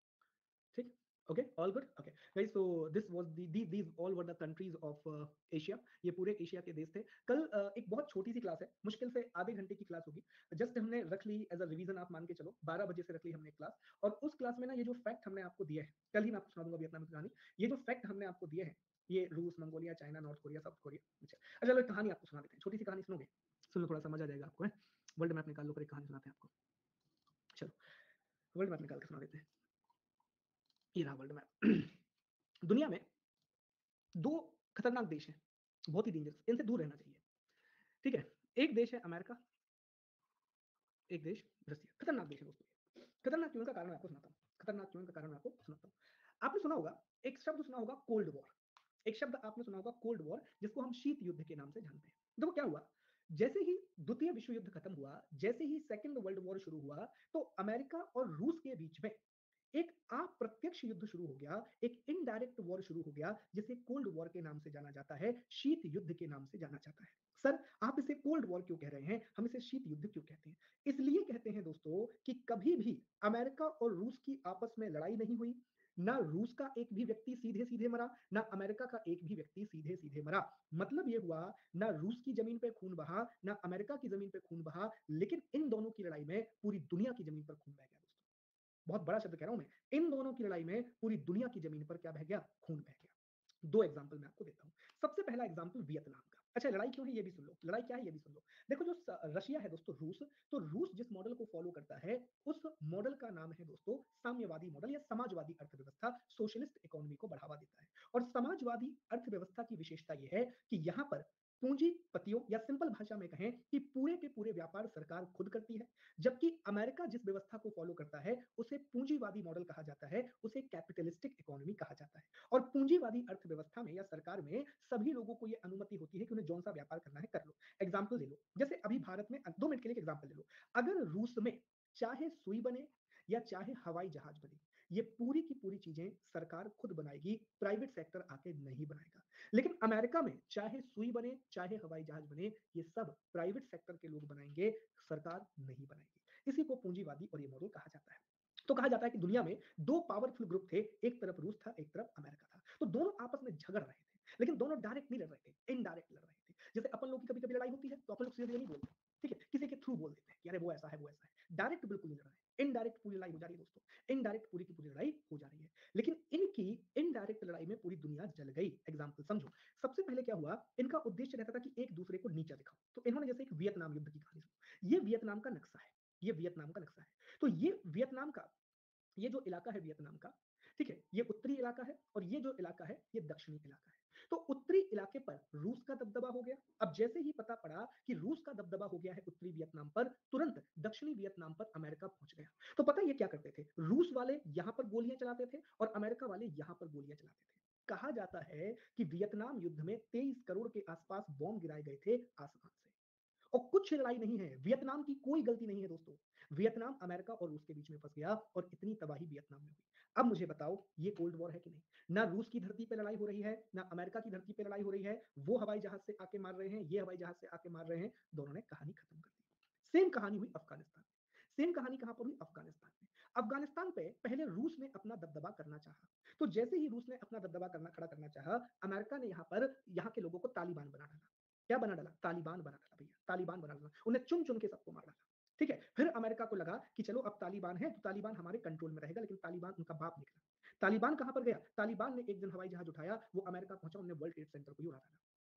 ठीक, okay, all good, okay guys, so this was these all were the countries of Asia. ये पूरे एशिया के देश थे। कल एक बहुत छोटी सी क्लास है, मुश्किल से आधे घंटे की क्लास होगी। जस्ट हमने रख ली एज अ रिवीजन, आप मान के चलो 12 बजे से रख ली हमने क्लास। और उस क्लास में ना ये जो फैक्ट हमने आपको दिए हैं, कल ही मैं आपको सुना दूंगा वियतनाम की कहानी। ये जो फैक्ट हमने आपको दिए हैं, ये रूस, Mongolia, China, North Korea, South Korea, अच्छा चलो एक कहानी आपको सुना देते हैं, छोटी सी कहानी सुनोगे? सुन लो, थोड़ा सा मजा आ जाएगा आपको। वर्ल्ड मैप निकाल लो, पर एक कहानी सुनाते हैं आपको। चलो वर्ल्ड मैप निकाल के सुना देते हैं। ये रहा वर्ल्ड मैप। दुनिया में दो खतरनाक देश हैं, बहुत ही डेंजरस, इनसे दूर रहना चाहिए। ठीक है, एक देश है अमेरिका, एक देश रसिया। खतरनाक देश है दोस्तों। खतरनाक क्यों का कारण मैं आपको सुनाता हूँ, खतरनाक क्यों का कारण मैं आपको सुनाता हूँ। आपने सुना होगा, एक शब्द सुना होगा कोल्ड वॉर। एक शब्द आपने सुना होगा कोल्ड वॉर, जिसको हम शीत युद्ध के नाम से जानते हैं। देखो क्या हुआ, जैसे ही द्वितीय विश्व युद्ध खत्म हुआ, जैसे ही सेकंड वर्ल्ड वॉर शुरू हुआ, तो अमेरिका और रूस के बीच में एक अप्रत्यक्ष युद्ध शुरू हो गया, एक इनडायरेक्ट वॉर शुरू हो गया, जिसे कोल्ड वॉर के नाम से जाना जाता है, शीत युद्ध के नाम से जाना जाता है। सर, आप इसे कोल्ड वॉर क्यों कह रहे हैं? हम इसे शीत युद्ध क्यों कहते हैं? इसलिए कहते हैं दोस्तों कि कभी भी अमेरिका और रूस की आपस में लड़ाई नहीं हुई, ना रूस का एक भी व्यक्ति सीधे सीधे मरा, ना अमेरिका का एक भी व्यक्ति सीधे सीधे मरा। मतलब ये हुआ, ना रूस की जमीन पे खून बहा, ना अमेरिका की जमीन पे खून बहा, लेकिन इन दोनों की लड़ाई में पूरी दुनिया की जमीन पर खून बह गया दोस्तों। बहुत बड़ा शब्द कह रहा हूं मैं, इन दोनों की लड़ाई में पूरी दुनिया की जमीन पर क्या बह गया? खून बह गया। दो एग्जाम्पल मैं आपको देता हूं। सबसे पहला एग्जाम्पल वियतनाम का। अच्छा, लड़ाई क्यों है ये भी सुन लो, लड़ाई क्या है ये भी सुन लो। देखो, जो रशिया है दोस्तों, रूस, तो रूस जिस मॉडल को फॉलो करता है, उस मॉडल का नाम है दोस्तों साम्यवादी मॉडल या समाजवादी अर्थव्यवस्था। सोशलिस्ट इकोनॉमी को बढ़ावा देता है। और समाजवादी अर्थव्यवस्था की विशेषता यह है कि यहां पर पूंजीपतियों, या सिंपल भाषा में कहें कि पूरे के पूरे व्यापार सरकार खुद करती है। जबकि अमेरिका जिस व्यवस्था को फॉलो करता है, उसे पूंजीवादी मॉडल कहा जाता है, उसे कैपिटलिस्टिक इकोनॉमी कहा जाता है। और पूंजीवादी अर्थव्यवस्था में या सरकार में सभी लोगों को यह अनुमति होती है कि उन्हें जौन सा व्यापार करना है कर लो। एग्जाम्पल ले लो, जैसे अभी भारत में, 2 मिनट के लिए एग्जाम्पल ले लो। अगर रूस में चाहे सुई बने या चाहे हवाई जहाज बने, ये पूरी की पूरी चीजें सरकार खुद बनाएगी, प्राइवेट सेक्टर आके नहीं बनाएगा। लेकिन अमेरिका में चाहे सुई बने चाहे हवाई जहाज बने, ये सब प्राइवेट सेक्टर के लोग बनाएंगे, सरकार नहीं बनाएगी। इसी को पूंजीवादी और ये मॉडल कहा जाता है। तो कहा जाता है कि दुनिया में दो पावरफुल ग्रुप थे, एक तरफ रूस था, एक तरफ अमेरिका था। तो दोनों आपस में झगड़ रहे थे, लेकिन दोनों डायरेक्ट नहीं लड़ रहे थे, इनडायरेक्ट लड़ रहे थे। जैसे अपन लोग की कभी कभी लड़ाई होती है तो अपन लोग सीधे नहीं बोलते, ठीक है, किसी के थ्रू बोल देते हैं कि अरे वो ऐसा है, वो ऐसा है। डायरेक्ट बिल्कुल नहीं लड़ रहे हैं, इनडायरेक्ट पूरी लड़ाई हो जा रही है दोस्तों, इनडायरेक्ट पूरी की पूरी लड़ाई हो जा रही है। लेकिन इनकी इनडायरेक्ट लड़ाई में पूरी दुनिया जल गई। एग्जाम्पल समझो। सबसे पहले क्या हुआ, इनका उद्देश्य रहता था कि एक दूसरे को नीचा दिखाओ। तो इन्होंने जैसे एक वियतनाम युद्ध की कहानी सुनी, ये वियतनाम का नक्शा है, ये वियतनाम का नक्शा है। तो ये वियतनाम का, ये जो इलाका है वियतनाम का, ठीक है, ये उत्तरी इलाका है, और ये जो इलाका है ये दक्षिणी इलाका है। तो उत्तरी इलाके पर रूस का दबदबा हो गया। अब जैसे ही पता पड़ा कि रूस का दबदबा हो गया है उत्तरी वियतनाम पर, तुरंत दक्षिणी वियतनाम पर अमेरिका पहुंच गया। तो पता ये क्या करते थे, रूस वाले यहां पर गोलियां चलाते थे और अमेरिका वाले यहां पर गोलियां चलाते थे। कहा जाता है कि वियतनाम युद्ध में 23 करोड़ के आसपास बॉम्ब गिराए गए थे आसमान से। और कुछ लड़ाई नहीं है, वियतनाम की कोई गलती नहीं है दोस्तों। वियतनाम अमेरिका और रूस के बीच में फंस गया और इतनी तबाही वियतनाम में हुई। अब मुझे बताओ, ये कोल्ड वॉर है कि नहीं? ना रूस की धरती पे लड़ाई हो रही है, ना अमेरिका की धरती पे लड़ाई हो रही है। वो हवाई जहाज से आके मार रहे हैं, ये हवाई जहाज से आके मार रहे हैं, दोनों ने कहानी खत्म कर दी। सेम कहानी हुई अफगानिस्तान में। सेम कहानी कहां पर हुई? अफगानिस्तान में। अफगानिस्तान पे पहले रूस ने अपना दबदबा करना चाहा। तो जैसे ही रूस ने अपना दबदबा करना खड़ा करना चाहा, अमेरिका ने यहाँ पर यहाँ के लोगों को तालिबान बना डाला। क्या बना डाला? तालिबान बना डाला भैया, तालिबान बना डाला। उन्हें चुन चुन के सबको मार डाला। ठीक है, फिर अमेरिका को लगा कि चलो अब तालिबान है तो तालिबान हमारे कंट्रोल में रहेगा, लेकिन तालिबान उनका बाप निकला। तालिबान कहां पर गया? तालिबान ने एक दिन हवाई जहाज उठाया, वो अमेरिका पहुंचा, उन्होंने वर्ल्ड ट्रेड सेंटर को ही उड़ा डाला।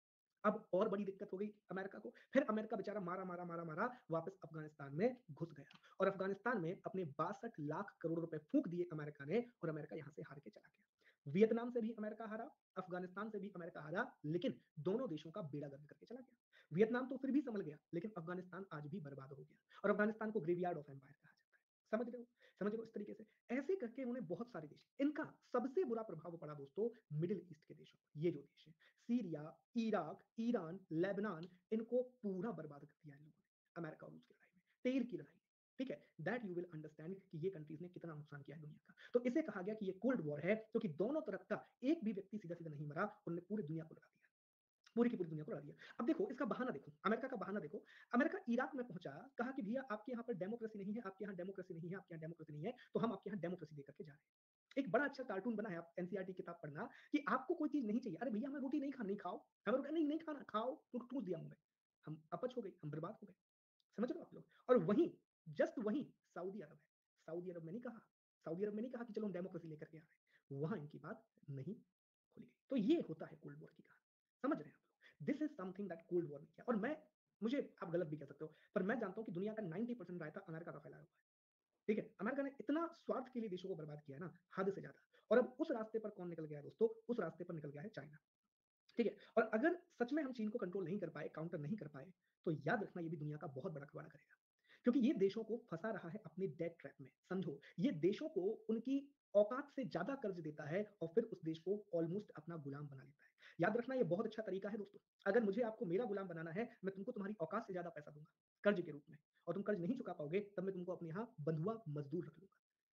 अब और बड़ी दिक्कत हो गई अमेरिका को। फिर अमेरिका बेचारा मारा मारा मारा मारा वापस अफगानिस्तान में घुस गया, और अफगानिस्तान में अपने 62 लाख करोड़ रुपए फूंक दिए अमेरिका ने, और अमेरिका यहां से हार के चला गया। वियतनाम से भी अमेरिका हारा, अफगानिस्तान से भी अमेरिका हारा, लेकिन दोनों देशों का बेड़ा गर्क करके चला गया। वियतनाम तो फिर भी संभल गया, लेकिन अफगानिस्तान आज भी बर्बाद हो गया, और अफगानिस्तान को ग्रेवयार्ड ऑफ एम्पायर कहा जाता है। समझ रहे हो? समझ रहे हो? इस तरीके से ऐसे करके उन्होंने बहुत सारे देश, इनका सबसे बुरा प्रभाव पड़ा दोस्तों मिडिल ईस्ट के देशों पर। ये जो देश है, सीरिया, इराक, ईरान, लेबनान, इनको पूरा बर्बाद कर दिया इन लोगों ने अमेरिका और रूस की लड़ाई में, तेल की लड़ाई में। ठीक है, दैट यू विल अंडरस्टैंड कि ये कंट्रीज ने कितना नुकसान किया है दुनिया का। तो इसे कहा गया कि ये कोल्ड वॉर है, क्योंकि दोनों तरफ का एक भी व्यक्ति सीधा सीधा नहीं मरा, उन्होंने पूरी दुनिया को लड़ा दिया, पूरी की पूरी दुनिया को लड़ा दिया। अब देखो इसका बहाना, देखो अमेरिका का बहाना देखो। अमेरिका इराक में पहुंचा, कहा कि भैया आपके यहाँ पर डेमोक्रेसी नहीं है, आपके यहाँ डेमोक्रेसी नहीं है, आपके यहाँ डेमोक्रेसी नहीं है, तो हम आपके यहाँ डेमोक्रेसी देकर के जा रहे हैं। एक बड़ा अच्छा कार्टून बना है, आप एनसीईआरटी किताब पढ़ना, कि आपको कोई चीज नहीं चाहिए, अरे भैया हमें रोटी नहीं खाना, नहीं खाओ, हमें रोटी नहीं नहीं खाना, खाओ, तो ठूस दिया मुंह में, हम अपच हो गए, हम बर्बाद हो गए। समझ रहे हो आप लोग? और वहीं, जस्ट वहीं सऊदी अरब है। सऊदी अरब में नहीं कहा, सऊदी अरब में नहीं कहा कि चलो हम डेमोक्रेसी लेकर के आ रहे हैं, वहां इनकी बात नहीं खोली गई। तो ये होता है कोल्ड वॉर की कहानी। समझ रहे हैं आप लोग? This is something that cold war ने किया। और मैं, मुझे आप गलत भी कह सकते हो, पर मैं जानता हूं कि दुनिया का 90% रायता अमेरिका का फैलाया हुआ है। ठीक है, अमेरिका ने इतना स्वार्थ के लिए देशों को बर्बाद किया है ना, हद से ज्यादा। और अब उस रास्ते पर कौन निकल गया है दोस्तों? उस रास्ते पर निकल गया है चाइना। ठीक है, और अगर सच में हम चीन को कंट्रोल नहीं कर पाए, काउंटर नहीं कर पाए, तो याद रखना ये भी दुनिया का बहुत बड़ा कबाड़ा करेगा। क्योंकि ये देशों को फंसा रहा है अपने डेट ट्रैप में। समझो, ये देशों को उनकी औकात से ज्यादा कर्ज देता है, और फिर उस देश को ऑलमोस्ट अपना गुलाम बना लेता है। याद रखना ये बहुत अच्छा तरीका है दोस्तों। अगर मुझे आपको मेरा गुलाम बनाना है, मैं तुमको तुम्हारी औकात से ज्यादा पैसा दूंगा कर्ज के रूप में, और तुम कर्ज नहीं चुका पाओगे, तब मैं तुमको अपने यहाँ बंधुआ मजदूर रख लूंगा।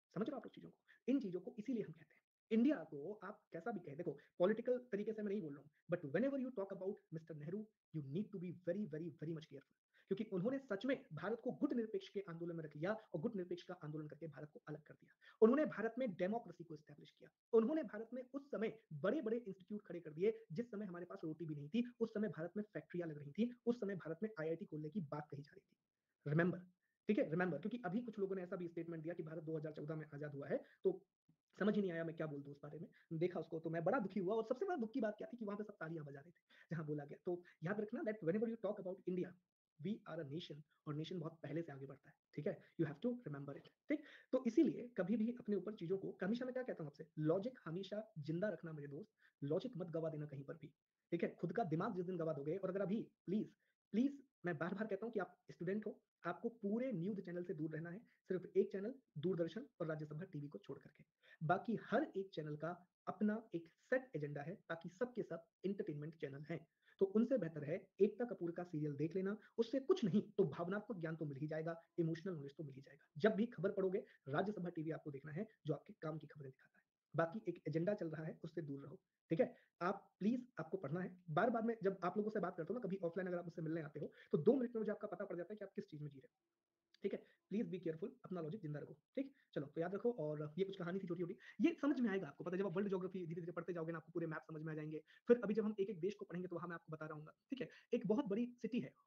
समझ रहे हो आप लोग चीजों को? इन चीजों को इसीलिए हम कहते हैं। इंडिया को आप कैसा भी कहें, देखो पॉलिटिकल तरीके से मैं नहीं बोल रहा हूँ, but whenever you talk about mister Nehru, you need to be very very very much careful, क्योंकि उन्होंने सच में भारत को गुट निरपेक्ष के आंदोलन में रख लिया और गुट निरपेक्ष का आंदोलन करके भारत को अलग कर दिया। उन्होंने भारत में डेमोक्रेसी को स्टैब्लिश किया। उन्होंने भारत में उस समय बड़े बड़े इंस्टीट्यूट खड़े कर दिए, जिस समय हमारे पास रोटी भी नहीं थी, उस समय भारत में फैक्ट्रियां लग रही थी, उस समय भारत में आईआईटी खोलने की बात कही जा रही थी। रिमेंबर, ठीक है, रिमेंबर, क्योंकि अभी कुछ लोगों ने ऐसा भी स्टेटमेंट दिया कि भारत 2014 में आजाद हुआ है, तो समझ ही नहीं आया मैं क्या बोल दूं उस बारे में। देखा उसको तो मैं बड़ा दुखी हुआ, और सबसे बड़ा दुख की बात क्या थी कि वहां पे सब तालियां बजा रहे थे जहां बोला गया। तो याद रखना that whenever you talk about India, we are a nation, और नेशन बहुत पहले से आगे बढ़ता है, ठीक है, you have to remember it, ठीक। तो इसीलिए कभी भी अपने ऊपर चीजों को, हमेशा मैं क्या कहता हूं आपसे, लॉजिक हमेशा जिंदा रखना मेरे दोस्त, लॉजिक मत गवा देना कहीं पर भी, ठीक है। खुद का दिमाग जिस दिन गवा दोगे, और अगर अभी प्लीज प्लीज मैं बार बार कहता हूं कि आप स्टूडेंट हो, आपको पूरे न्यूज चैनल से दूर रहना है, सिर्फ एक चैनल, दूरदर्शन और राज्यसभा टीवी को छोड़ करके, बाकी हर एक चैनल का अपना एक सेट एजेंडा है, ताकि सबके सब इंटरटेनमेंट चैनल हैं। तो उनसे बेहतर है एकता कपूर का सीरियल देख लेना, उससे कुछ नहीं तो भावनात्मक ज्ञान तो मिल ही जाएगा, इमोशनल नॉलेज तो मिल ही जाएगा। जब भी खबर पढ़ोगे, राज्यसभा टीवी आपको देखना है, जो आपके काम की खबरें दिखाता है। बाकी एक एजेंडा चल रहा है, उससे दूर रहो, ठीक है। आप प्लीज, आपको पढ़ना है। बार बार मैं जब आप लोगों से बात करता हूँ ना, कभी ऑफलाइन अगर आप मुझसे मिलने आते हो, तो 2 मिनट में मुझे आपका पता पड़ जाता है कि आप किस चीज में जी रहे हो, ठीक है। प्लीज बी केयरफुल, अपना लॉजिक जिंदा रखो, ठीक। चलो, तो याद रखो, और ये कुछ कहानी थी छोटी छोटी, ये समझ में आएगा आपको, पता है, जब आप वर्ल्ड ज्योग्राफी धीरे धीरे पढ़ते जाओगे ना, आपको पूरे मैप समझ में आ जाएंगे। फिर अभी जब हम एक एक देश को पढ़ेंगे, तो वहां मैं आपको बता रहा हूँ, ठीक है। एक बहुत बड़ी सिटी है,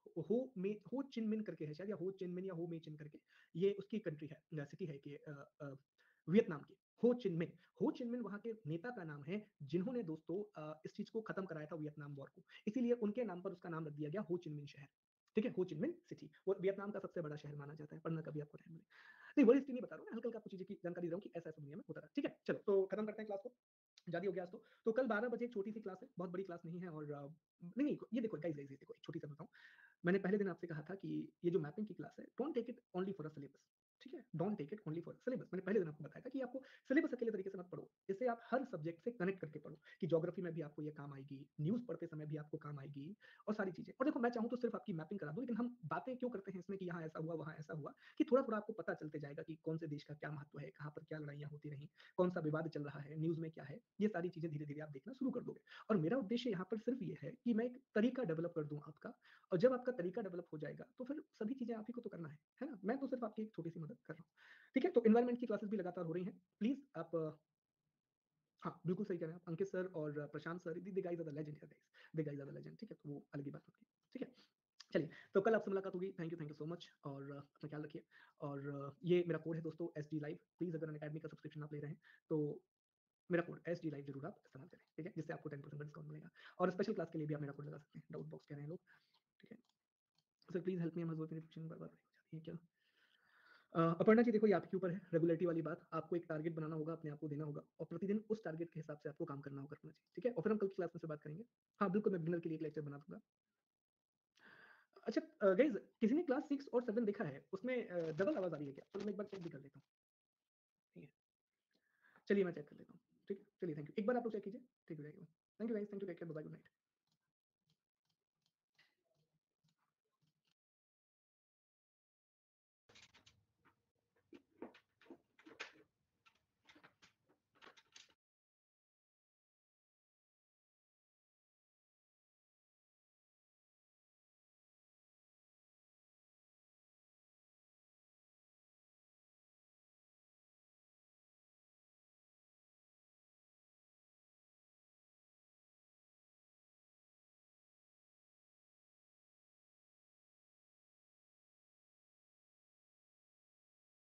हो चिन मिन करके है शायद, या हो चिन मिन या हो मे चिन करके, ये उसकी कंट्री है, सिटी है कि वियतनाम की, हो चिन मिन। हो चिन मिन वहां के नेता का नाम है, जिन्होंने दोस्तों इस चीज को खत्म कराया था, वियतनाम वॉर को, इसीलिए उनके नाम पर उसका नाम रख दिया गया हो चिन मिन शहर, ठीक है। हो चिन मिन सिटी, वो वियतनाम का सबसे बड़ा शहर माना जाता है, पढ़ना कभी आपको टाइम मिले। नहीं, बड़ी हिस्ट्री नहीं बता रहा हूँ, हल्का हल्का आपको चीजें की जानकारी दे रहा हूँ कि ऐसा ऐसा दुनिया में होता रहा, ठीक है। चलो, तो खत्म करते हैं क्लास को, ज्यादा हो गया आज तो कल 12 बजे एक छोटी सी क्लास है, बहुत बड़ी क्लास नहीं है, और नहीं नहीं, ये देखो गाइस, देखो एक छोटी सा बताऊं। मैंने पहले दिन आपसे कहा था कि ये जो मैपिंग की क्लास है, don't take it only for a syllabus, ठीक है, don't take it only for syllabus. मैंने पहले दिन आपको बताया था कि आपको सिलेबस अकेले तरीके से मत पढ़ो, इससे आप हर सब्जेक्ट से कनेक्ट करके पढ़ो, कि ज्योग्राफी में भी आपको ये काम आएगी, न्यूज पढ़ते समय भी आपको काम आएगी, और सारी चीजें। और देखो, मैं चाहूँ तो सिर्फ आपकी मैपिंग करा दूं, लेकिन हम बातें क्यों करते हैं इसमें कि यहाँ ऐसा हुआ, वहाँ ऐसा हुआ, कि थोड़ा थोड़ा आपको पता चलते जाएगा कि कौन से देश का क्या महत्व है, कहाँ पर क्या लड़ाइयाँ होती रही, कौन सा विवाद चल रहा है, न्यूज में क्या है, ये सारी चीजें धीरे धीरे आप देखना शुरू कर दोगे। और मेरा उद्देश्य यहाँ पर सिर्फ ये है कि मैं एक तरीका डेवलप कर दूं आपका, और जब आपका तरीका डेवलप हो जाएगा, तो फिर सभी चीजें आप ही को तो करना है ना। मैं तो सिर्फ आपकी एक छोटी सी मदद कर रहा हूँ, ठीक है। तो इन्वायरमेंट की क्लासेस भी लगातार हो रही हैं, प्लीज आप हाँ, बिल्कुल सही कह रहे हैं आप, अंकित सर और Prashant sir, these guys are the legend here guys, these guys are the legend, ठीक है। तो वो अलग ही बात होती है, ठीक है। चलिए, तो कल आपसे मुलाकात होगी, थैंक यू सो मच, और अपना ख्याल रखिए। और ये मेरा कोड है दोस्तों, एस डी लाइव, प्लीज अगर अकेडमी का सब्सक्रिप्शन आप ले रहे हैं, तो मेरा कोड एस डी लाइव जरूर आप इस्तेमाल करें, ठीक है, जिससे आपको 10% डिस्काउंट मिलेगा। और स्पेशल क्लास के लिए भी आप मेरा कोड लगा सकते हैं, डाउट बॉक्स कह रहे हैं लोग, ठीक है। सर प्लीज हेल्प मी, मेरी बार बार हो जाती है क्या। अपर्णा जी, देखो ये आपके ऊपर है, रेगुलरिटी वाली बात, आपको एक टारगेट बनाना होगा, अपने आप को देना होगा, और प्रतिदिन उस टारगेट के हिसाब से आपको काम करना होगा, अपर्णा जी, ठीक है। और फिर हम कल की क्लास में से बात करेंगे। हाँ बिल्कुल, मैं बिगिनर के लिए एक लेक्चर बना दूंगा। अच्छा गाइज, किसी ने क्लास 6 और 7 देखा है, उसमें डबल आवाज आ रही है क्या? चलो मैं एक बार चेक भी कर लेता हूँ, ठीक है। चलिए मैं चेक कर लेता हूँ, ठीक है, चलिए थैंक यू, एक बार आप लोग चेक कीजिए, ठीक हो जाएगा। Thank you guys, thank you, take care, bye, good night.